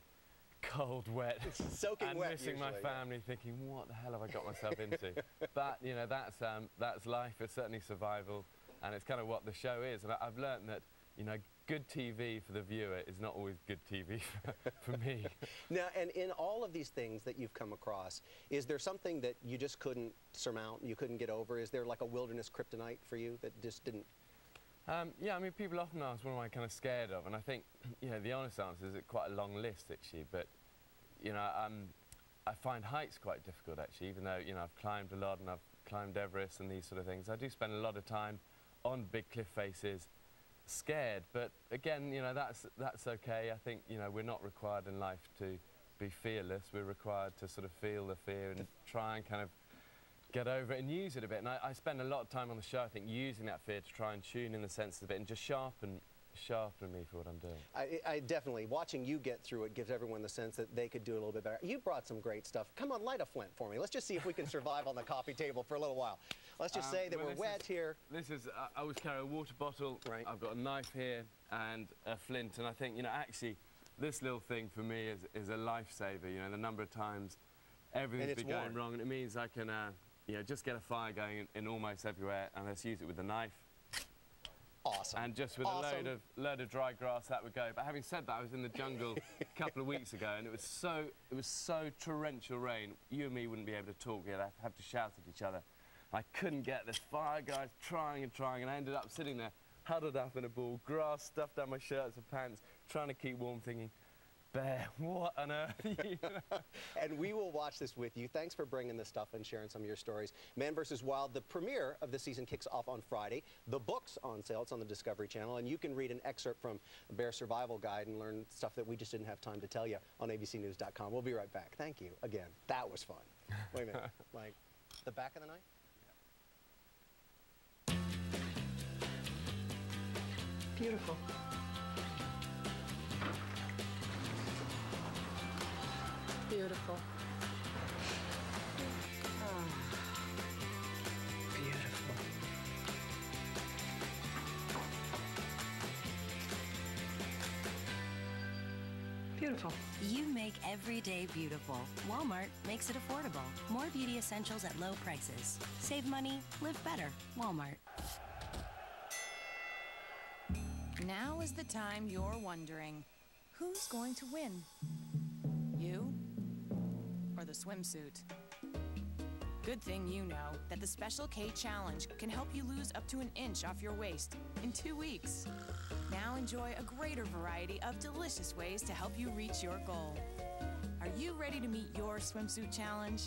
cold, wet, soaking and wet missing usually, my family, yeah. Thinking, what the hell have I got myself into? But, you know, that's, um, that's life. It's certainly survival, and it's kind of what the show is. And I, I've learned that, you know, good T V for the viewer is not always good T V for, for me. Now, and in all of these things that you've come across, is there something that you just couldn't surmount, you couldn't get over? Is there like a wilderness kryptonite for you that just didn't... Um, yeah, I mean, people often ask what am I kind of scared of, and I think, you know, the honest answer is it's quite a long list, actually, but, you know, um, I find heights quite difficult, actually, even though, you know, I've climbed a lot and I've climbed Everest and these sort of things. I do spend a lot of time on big cliff faces, scared, but again, you know, that's, that's okay. I think, you know, we're not required in life to be fearless. We're required to sort of feel the fear and try and kind of get over it and use it a bit. And I, I spend a lot of time on the show, I think, using that fear to try and tune in the senses of it and just sharpen, sharpen me for what I'm doing. I, I definitely, watching you get through it gives everyone the sense that they could do a little bit better. You brought some great stuff. Come on, light a flint for me. Let's just see if we can survive on the coffee table for a little while. Let's just um, say that well, we're wet is, here. This is, uh, I always carry a water bottle. Right. I've got a knife here and a flint. And I think, you know, actually, this little thing for me is, is a lifesaver. You know, the number of times everything's been going wrong, and it means I can, uh, you know, just get a fire going in, in almost everywhere, and let's use it with the knife. Awesome. And just with awesome. a load of load of dry grass, that would go. But having said that, I was in the jungle a couple of weeks ago, and it was so it was so torrential rain. You and me wouldn't be able to talk. You'd have, have to shout at each other. I couldn't get this fire, guys, trying and trying, and I ended up sitting there, huddled up in a ball, grass stuffed down my shirts and pants, trying to keep warm, thinking, Bear, what on earth? And we will watch this with you. Thanks for bringing this stuff and sharing some of your stories. Man versus. Wild, the premiere of the season kicks off on Friday. The book's on sale. It's on the Discovery Channel, and you can read an excerpt from Bear Survival Guide and learn stuff that we just didn't have time to tell you on A B C News dot com. We'll be right back. Thank you again. That was fun. Wait a minute. Like, the back of the knife? Beautiful. Beautiful. Beautiful. Beautiful. You make every day beautiful. Walmart makes it affordable. More beauty essentials at low prices. Save money, live better. Walmart. Now is the time you're wondering, who's going to win? You or the swimsuit? Good thing you know that the Special K Challenge can help you lose up to an inch off your waist in two weeks. Now enjoy a greater variety of delicious ways to help you reach your goal. Are you ready to meet your swimsuit challenge?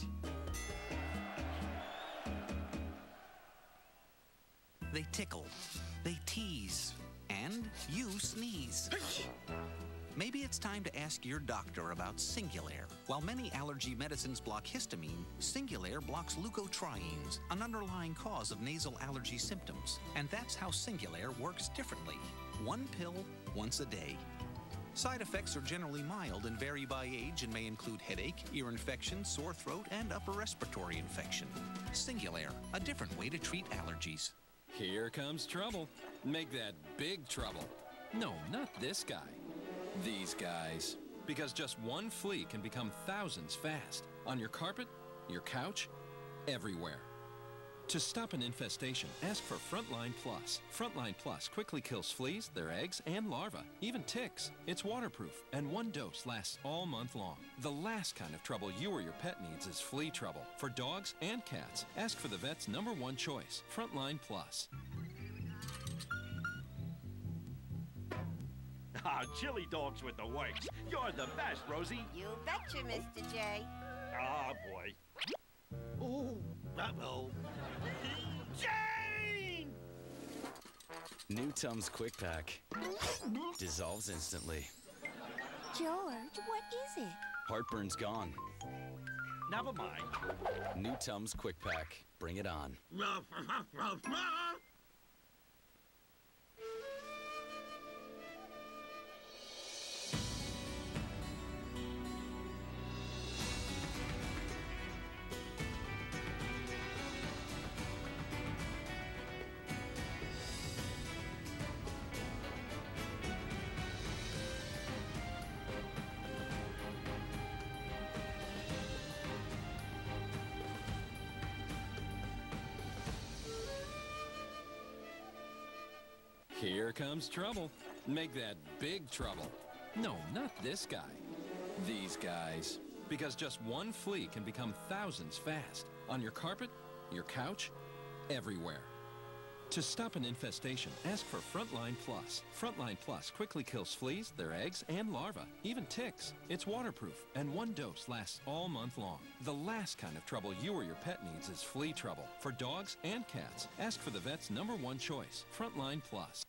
They tickle, they tease, and you sneeze. Maybe it's time to ask your doctor about Singulair. While many allergy medicines block histamine, Singulair blocks leukotrienes, an underlying cause of nasal allergy symptoms. And that's how Singulair works differently. One pill, once a day. Side effects are generally mild and vary by age and may include headache, ear infection, sore throat, and upper respiratory infection. Singulair, a different way to treat allergies. Here comes trouble. Make that big trouble. No, not this guy. These guys. Because just one flea can become thousands fast. On your carpet, your couch, everywhere. To stop an infestation, ask for Frontline Plus. Frontline Plus quickly kills fleas, their eggs, and larvae, even ticks. It's waterproof, and one dose lasts all month long. The last kind of trouble you or your pet needs is flea trouble. For dogs and cats, ask for the vet's number one choice, Frontline Plus. Ah, chili dogs with the works. You're the best, Rosie. You betcha, Mister J. Ah, boy. Ooh, uh-oh. Jane! New Tums Quick Pack. Dissolves instantly. George, what is it? Heartburn's gone. Never mind. New Tums Quick Pack. Bring it on. Here comes trouble. Make that big trouble. No, not this guy. These guys. Because just one flea can become thousands fast. On your carpet, your couch, everywhere. To stop an infestation, ask for Frontline Plus. Frontline Plus quickly kills fleas, their eggs, and larvae, even ticks. It's waterproof, and one dose lasts all month long. The last kind of trouble you or your pet needs is flea trouble. For dogs and cats, ask for the vet's number one choice, Frontline Plus.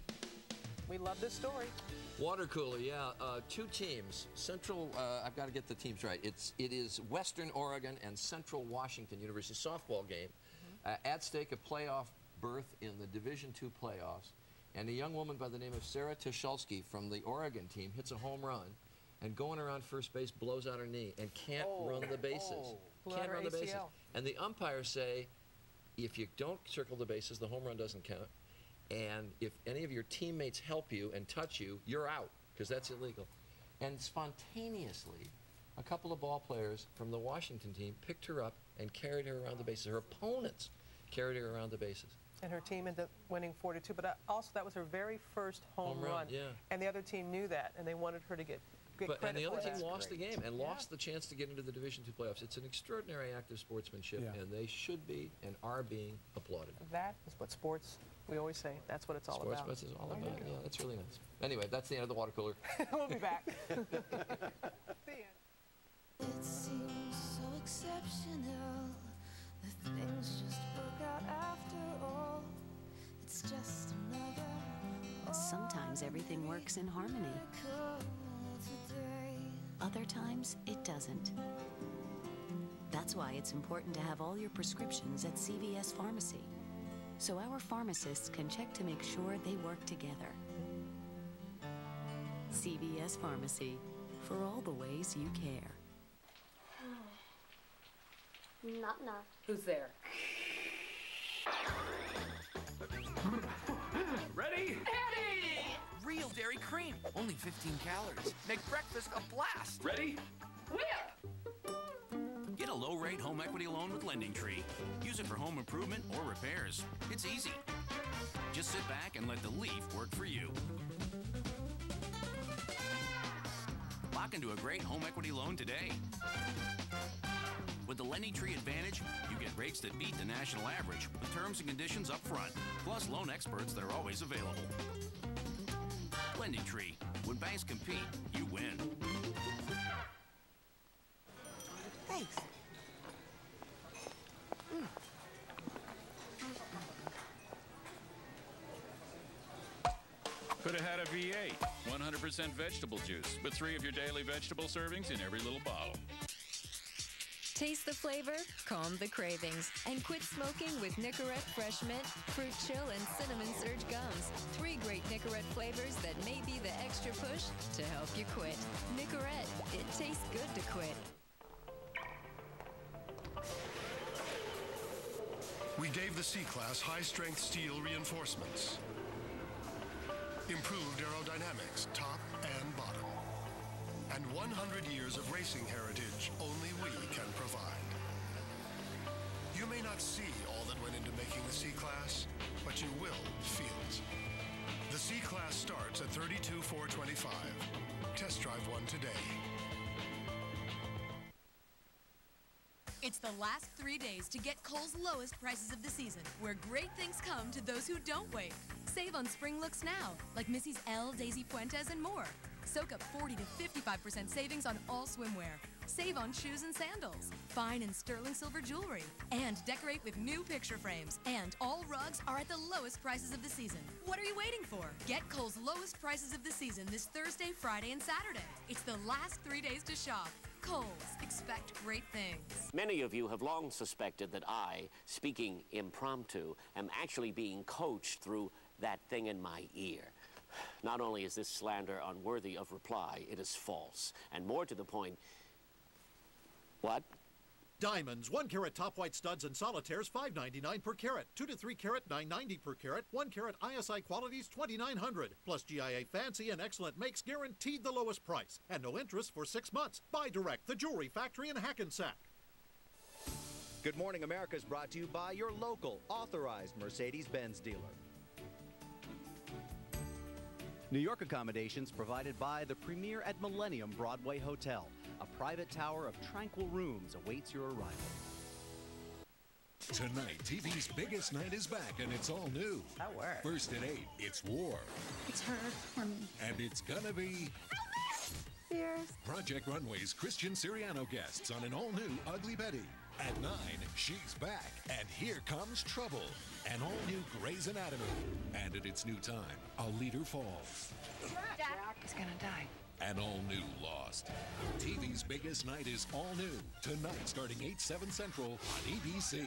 We love this story. Water cooler, yeah. Uh, two teams. Central, uh, I've got to get the teams right. It's, it is Western Oregon and Central Washington University softball game. Mm-hmm. uh, at stake, a playoff berth in the Division two playoffs. And a young woman by the name of Sarah Tucholsky from the Oregon team hits a home run and going around first base blows out her knee and can't oh, run the bases. Oh, can't run the bases. A C L. And the umpires say, if you don't circle the bases, the home run doesn't count. And if any of your teammates help you and touch you, you're out, because that's illegal. And spontaneously, a couple of ball players from the Washington team picked her up and carried her around the bases. Her opponents carried her around the bases. And her team ended up winning four to two, but also that was her very first home, home run. run. Yeah. And the other team knew that, and they wanted her to get, get but, credit And the other for team that. lost the game and yeah. lost the chance to get into the Division two playoffs. It's an extraordinary act of sportsmanship, yeah. and they should be and are being applauded. That is what sports, we always say, that's what it's all Sports about. Sports is all about, yeah, that's really nice. Anyway, that's the end of the water cooler. We'll be back. It seems so exceptional. The things just work out after all. It's just another. Sometimes everything works in harmony. Other times, it doesn't. That's why it's important to have all your prescriptions at C V S Pharmacy, so our pharmacists can check to make sure they work together. C V S Pharmacy, for all the ways you care. Not enough. Who's there? Ready? Eddie! Real dairy cream, only fifteen calories. Make breakfast a blast. Ready? Whip! Get a low-rate home equity loan with LendingTree. Use it for home improvement or repairs. It's easy. Just sit back and let the leaf work for you. Lock into a great home equity loan today. With the LendingTree Advantage, you get rates that beat the national average with terms and conditions up front, plus loan experts that are always available. LendingTree. When banks compete, you win. Thanks. Mm. Could have had a V eight. one hundred percent vegetable juice with three of your daily vegetable servings in every little bottle. Taste the flavor, calm the cravings, and quit smoking with Nicorette Fresh Mint, Fruit Chill, and Cinnamon Surge gums. Three great Nicorette flavors that may be the extra push to help you quit. Nicorette, it tastes good to quit. We gave the C-Class high-strength steel reinforcements. Improved aerodynamics, top and bottom. And one hundred years of racing heritage only we can provide. You may not see all that went into making the C-Class, but you will feel it. The C-Class starts at thirty-two thousand four hundred twenty-five dollars. Test drive one today. It's the last three days to get Kohl's lowest prices of the season, where great things come to those who don't wait. Save on spring looks now, like Missy's L, Daisy Fuentes, and more. Soak up forty to fifty-five percent savings on all swimwear. Save on shoes and sandals, fine and sterling silver jewelry, and decorate with new picture frames. And all rugs are at the lowest prices of the season. What are you waiting for? Get Kohl's lowest prices of the season this Thursday, Friday, and Saturday. It's the last three days to shop. Kohl's, expect great things. Many of you have long suspected that I, speaking impromptu, am actually being coached through that thing in my ear. Not only is this slander unworthy of reply, it is false. And more to the point, what? Diamonds, one carat top white studs and solitaires, five ninety-nine per carat. Two to three carat, nine ninety per carat. One carat I S I qualities, twenty-nine hundred. Plus G I A fancy and excellent makes guaranteed the lowest price. And no interest for six months. Buy direct, the Jewelry Factory in Hackensack. Good Morning America is brought to you by your local authorized Mercedes-Benz dealer. New York accommodations provided by the Premier at Millennium Broadway Hotel. A private tower of tranquil rooms awaits your arrival. Tonight, T V's biggest night is back, and it's all new. That works. First at eight, it's War. It's her or me. And it's gonna be... Fierce. Project Runway's Christian Siriano guests on an all-new Ugly Betty. At nine, she's back, and here comes Trouble, an all-new Grey's Anatomy. And at its new time, a leader falls. Jack is gonna die. An all-new Lost. T V's biggest night is all new. Tonight, starting eight, seven Central on E B C.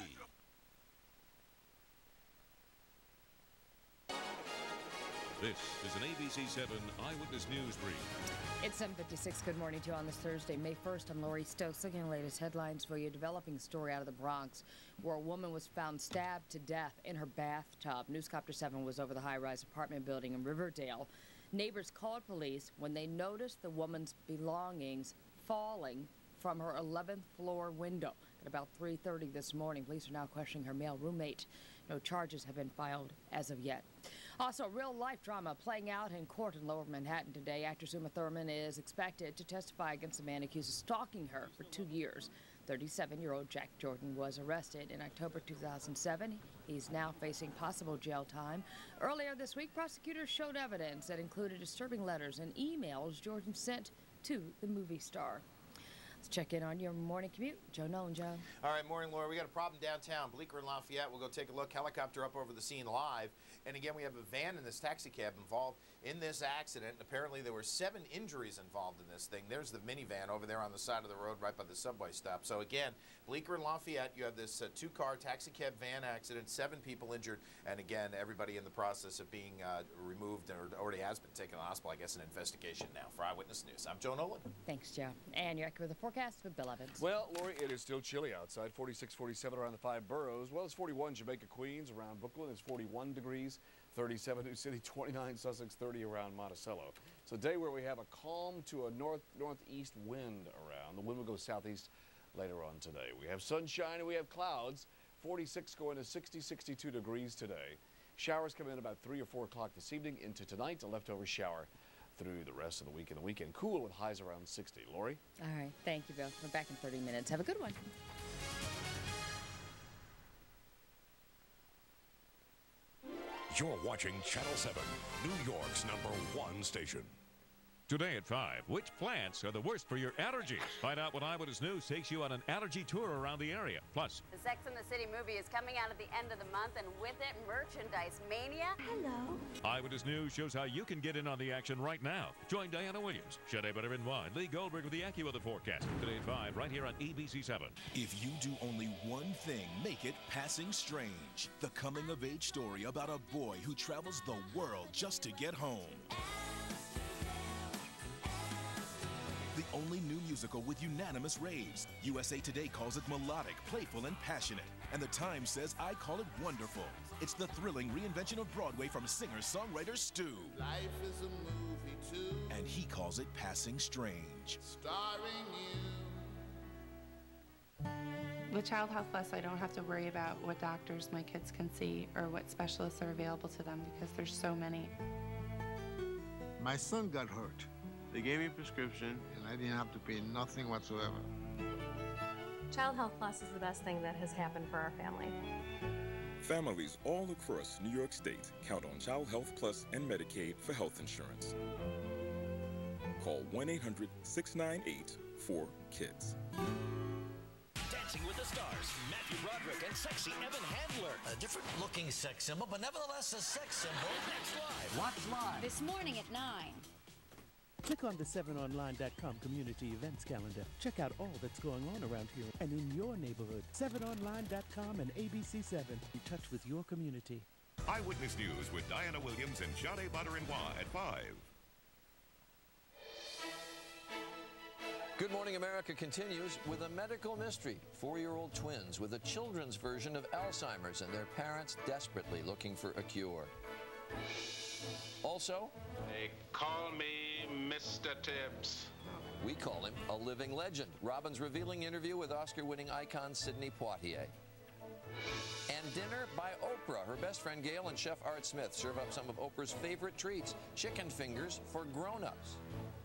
This is an A B C seven Eyewitness News Brief. It's seven fifty-six. Good morning to you on this Thursday, May first. I'm Lori Stokes, looking at the latest headlines for you. Developing story out of the Bronx, where a woman was found stabbed to death in her bathtub. Newscopter seven was over the high-rise apartment building in Riverdale. Neighbors called police when they noticed the woman's belongings falling from her eleventh floor window. At about three thirty this morning, police are now questioning her male roommate. No charges have been filed as of yet. Also, real-life drama playing out in court in Lower Manhattan today. Actress Uma Thurman is expected to testify against a man accused of stalking her for two years. thirty-seven-year-old Jack Jordan was arrested in October two thousand seven. He's now facing possible jail time. Earlier this week, prosecutors showed evidence that included disturbing letters and emails Jordan sent to the movie star. Let's check in on your morning commute. Joe Nolan, Joe. All right, morning, Laura. We got a problem downtown, Bleecker and Lafayette. We'll go take a look. Helicopter up over the scene live. And again, we have a van and this taxi cab involved in this accident. And apparently, there were seven injuries involved in this thing. There's the minivan over there on the side of the road right by the subway stop. So again, Bleecker and Lafayette, you have this uh, two-car taxi cab van accident, seven people injured. And again, everybody in the process of being uh, removed or already has been taken to the hospital. I guess an investigation now. For Eyewitness News, I'm Joe Nolan. Thanks, Joe. And you're accurate with the forecast. forecast with Bill Evans. Well, Lori, it is still chilly outside. forty-six, forty-seven around the five boroughs. Well, it's forty-one Jamaica, Queens. Around Brooklyn, it's forty-one degrees. thirty-seven New City, twenty-nine Sussex, thirty around Monticello. It's a day where we have a calm to a north northeast wind around. The wind will go southeast later on today. We have sunshine and we have clouds. forty-six going to sixty, sixty-two degrees today. Showers come in about three or four o'clock this evening into tonight. A leftover shower through the rest of the week and the weekend. Cool with highs around sixty. Lori? All right. Thank you, Bill. We're back in thirty minutes. Have a good one. You're watching Channel seven, New York's number one station. Today at five, which plants are the worst for your allergies? Find out when Eyewitness News takes you on an allergy tour around the area. Plus, the Sex and the City movie is coming out at the end of the month, and with it, merchandise mania. Hello. Eyewitness News shows how you can get in on the action right now. Join Diana Williams, Shade Butterman Wine, Lee Goldberg with the AccuWeather forecast. Today at five, right here on A B C seven. If you do only one thing, make it Passing Strange. The coming-of-age story about a boy who travels the world just to get home. The only new musical with unanimous raves. U S A Today calls it melodic, playful, and passionate. And The Times says I call it wonderful. It's the thrilling reinvention of Broadway from singer-songwriter Stu. Life is a movie too. And he calls it Passing Strange. Starring you. With Child Health Plus, I don't have to worry about what doctors my kids can see or what specialists are available to them because there's so many. My son got hurt. They gave me a prescription, and I didn't have to pay nothing whatsoever. Child Health Plus is the best thing that has happened for our family. Families all across New York State count on Child Health Plus and Medicaid for health insurance. Call one eight hundred, six nine eight, four KIDS. Dancing with the Stars, Matthew Broderick and sexy Evan Handler. A different looking sex symbol, but nevertheless a sex symbol. Next live. Watch live. This morning at nine. Click on the seven online dot com community events calendar. Check out all that's going on around here and in your neighborhood. seven online dot com and A B C seven. In touch with your community. Eyewitness News with Diana Williams and Shade Butterman at five. Good Morning America continues with a medical mystery. Four-year-old twins with a children's version of Alzheimer's and their parents desperately looking for a cure. Also, they call me Mister Tibbs. We call him a living legend. Robin's revealing interview with Oscar-winning icon Sidney Poitier. And dinner by Oprah. Her best friend Gail and Chef Art Smith serve up some of Oprah's favorite treats, chicken fingers for grown-ups.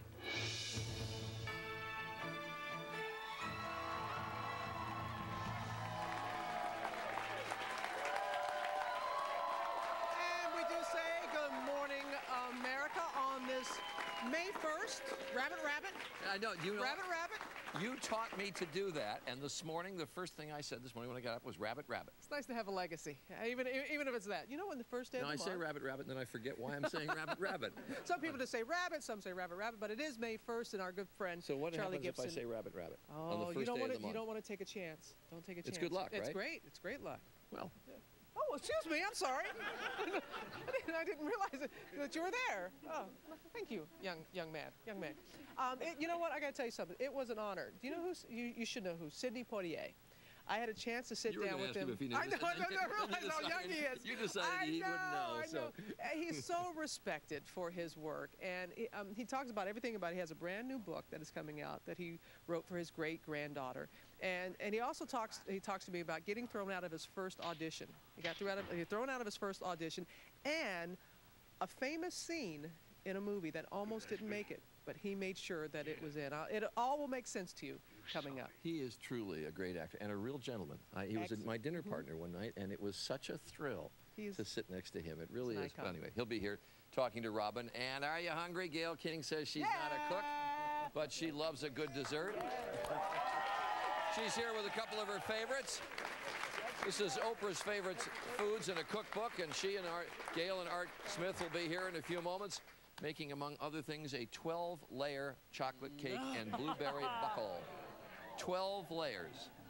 May first, Rabbit Rabbit. I know, you know. Rabbit Rabbit. You taught me to do that, and this morning, the first thing I said this morning when I got up was Rabbit Rabbit. It's nice to have a legacy, even even if it's that. You know, when the first day no, of the I month. say Rabbit Rabbit, and then I forget why I'm saying Rabbit Rabbit. Some people just say Rabbit, some say Rabbit Rabbit, but it is May first, and our good friend So what Charlie happens Gibson. if I say Rabbit Rabbit Oh, on the first you don't day want of to. the You month? don't want to take a chance. Don't take a chance. It's good luck, It's right? great. It's great luck. Well. Yeah. Oh, excuse me. I'm sorry. I, didn't, I didn't realize that, that you were there. Oh, thank you, young young man. Young man. Um, it, you know what? I got to tell you something. It was an honor. Do you know who? You, you should know who. Sidney Poitier. I had a chance to sit You were down gonna with ask him. him if he knew I know. this, I and know. then I you- realize you how young decided- he is. you decided I he know, wouldn't know, I so. know. Uh, He's so respected for his work, and he, um, he talks about everything about it. He has a brand new book that is coming out that he wrote for his great granddaughter, and and he also talks he talks to me about getting thrown out of his first audition. He got thrown out of, he thrown out of his first audition, and a famous scene in a movie that almost didn't make it, but he made sure that it was in. Uh, it all will make sense to you coming up. He is truly a great actor and a real gentleman. I, he was Excellent. my dinner partner one night, and it was such a thrill He's- to sit next to him. It really an is. But icon. anyway, he'll be here talking to Robin. And are you hungry? Gail King says she's not a cook, but she loves a good dessert. She's here with a couple of her favorites. This is Oprah's favorite foods in a cookbook, and she and Art, Gail and Art Smith will be here in a few moments, making, among other things, a twelve layer chocolate cake and blueberry buckle. twelve layers.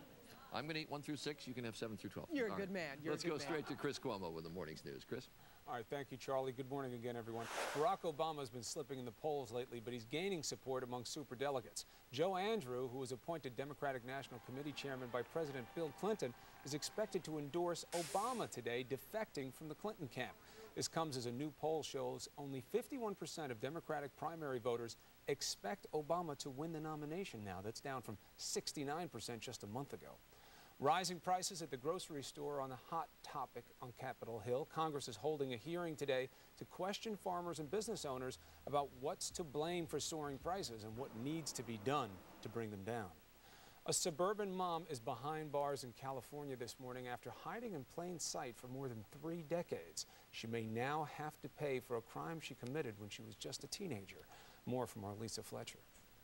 I'm going to eat one through six. You can have seven through twelve. You're a All good right. man. You're Let's a good go man. straight to Chris Cuomo with the morning's news. Chris? All right, thank you, Charlie. Good morning again, everyone. Barack Obama has been slipping in the polls lately, but he's gaining support among superdelegates. Joe Andrew, who was appointed Democratic National Committee chairman by President Bill Clinton, is expected to endorse Obama today, defecting from the Clinton camp. This comes as a new poll shows only fifty-one percent of Democratic primary voters expect Obama to win the nomination now. That's down from sixty-nine percent just a month ago. Rising prices at the grocery store on a hot topic on Capitol Hill. Congress is holding a hearing today to question farmers and business owners about what's to blame for soaring prices and what needs to be done to bring them down. A suburban mom is behind bars in California this morning after hiding in plain sight for more than three decades. She may now have to pay for a crime she committed when she was just a teenager. More from our Lisa Fletcher.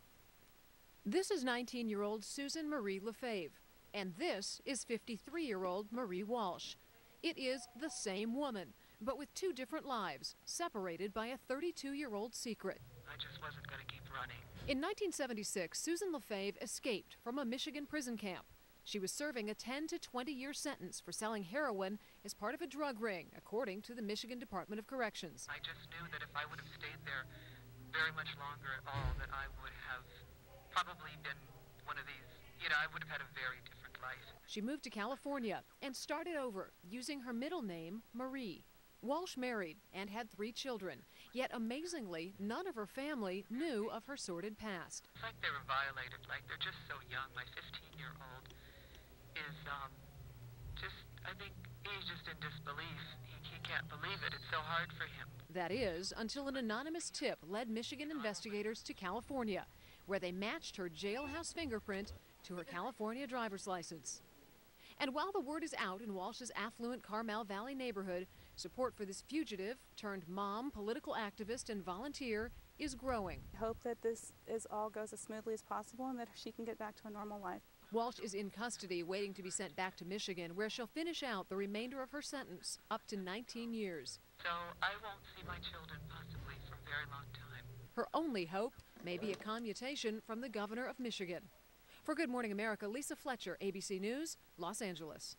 This is nineteen-year-old Susan Marie Lefebvre. And this is fifty-three-year-old Marie Walsh. It is the same woman, but with two different lives, separated by a thirty-two-year-old secret. I just wasn't going to keep running. In nineteen seventy-six, Susan Lefebvre escaped from a Michigan prison camp. She was serving a ten to twenty year sentence for selling heroin as part of a drug ring, according to the Michigan Department of Corrections. I just knew that if I would have stayed there very much longer at all, that I would have probably been one of these, you know, I would have had a very different life. She moved to California and started over, using her middle name, Marie. Walsh married and had three children, yet amazingly, none of her family knew of her sordid past. It's like they were violated, like they're just so young. My fifteen-year-old is, um, just, I think he's just in disbelief. He, he can't believe it. It's so hard for him. That is, until an anonymous tip led Michigan investigators to California, where they matched her jailhouse fingerprint to her California driver's license. And while the word is out in Walsh's affluent Carmel Valley neighborhood, support for this fugitive turned mom, political activist, and volunteer is growing. I hope that this is all goes as smoothly as possible and that she can get back to a normal life. Walsh is in custody, waiting to be sent back to Michigan, where she'll finish out the remainder of her sentence, up to nineteen years. So I won't see my children possibly for a very long time. Her only hope may be a commutation from the governor of Michigan. For Good Morning America, Lisa Fletcher, A B C News, Los Angeles.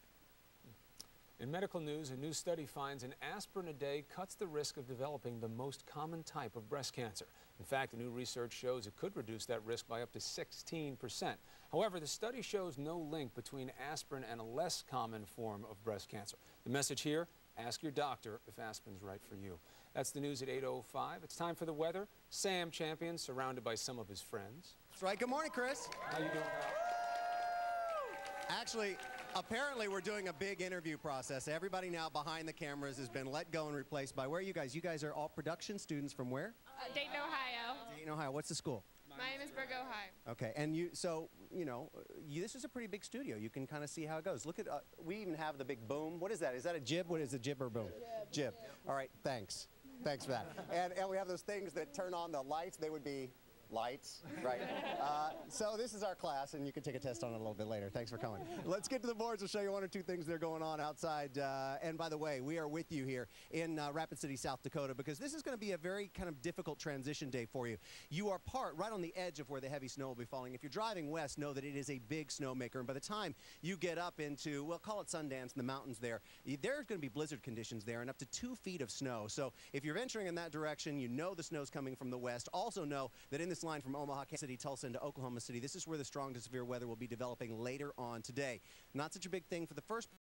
In medical news, a new study finds an aspirin a day cuts the risk of developing the most common type of breast cancer. In fact, the new research shows it could reduce that risk by up to sixteen percent. However, the study shows no link between aspirin and a less common form of breast cancer. The message here, ask your doctor if aspirin's right for you. That's the news at eight oh five. It's time for the weather. Sam Champion, surrounded by some of his friends. That's right. Good morning, Chris. How you doing, pal? Actually, apparently we're doing a big interview process. Everybody now behind the cameras has been let go and replaced by, where are you guys? You guys are all production students from where? Uh, Dayton, Ohio. Dayton, Ohio. What's the school? My name is Burgo High. Okay, and you, so, you know, you, this is a pretty big studio. You can kind of see how it goes. Look at, uh, we even have the big boom. What is that? Is that a jib? What is a jib or boom? Jib. Jib. All right, thanks. Thanks for that. And, and we have those things that turn on the lights. They would be lights, right? Uh, so this is our class, and you can take a test on it a little bit later. Thanks for coming. Let's get to the boards. I'll show you one or two things that are going on outside. Uh, and by the way, we are with you here in uh, Rapid City, South Dakota, because this is going to be a very kind of difficult transition day for you. You are part right on the edge of where the heavy snow will be falling. If you're driving west, know that it is a big snow maker. And by the time you get up into, well, call it Sundance, the mountains there, there's going to be blizzard conditions there and up to two feet of snow. So if you're venturing in that direction, you know the snow's coming from the west. Also know that in this line from Omaha City, Tulsa, into Oklahoma City, this is where the strong to severe weather will be developing later on today. Not such a big thing for the first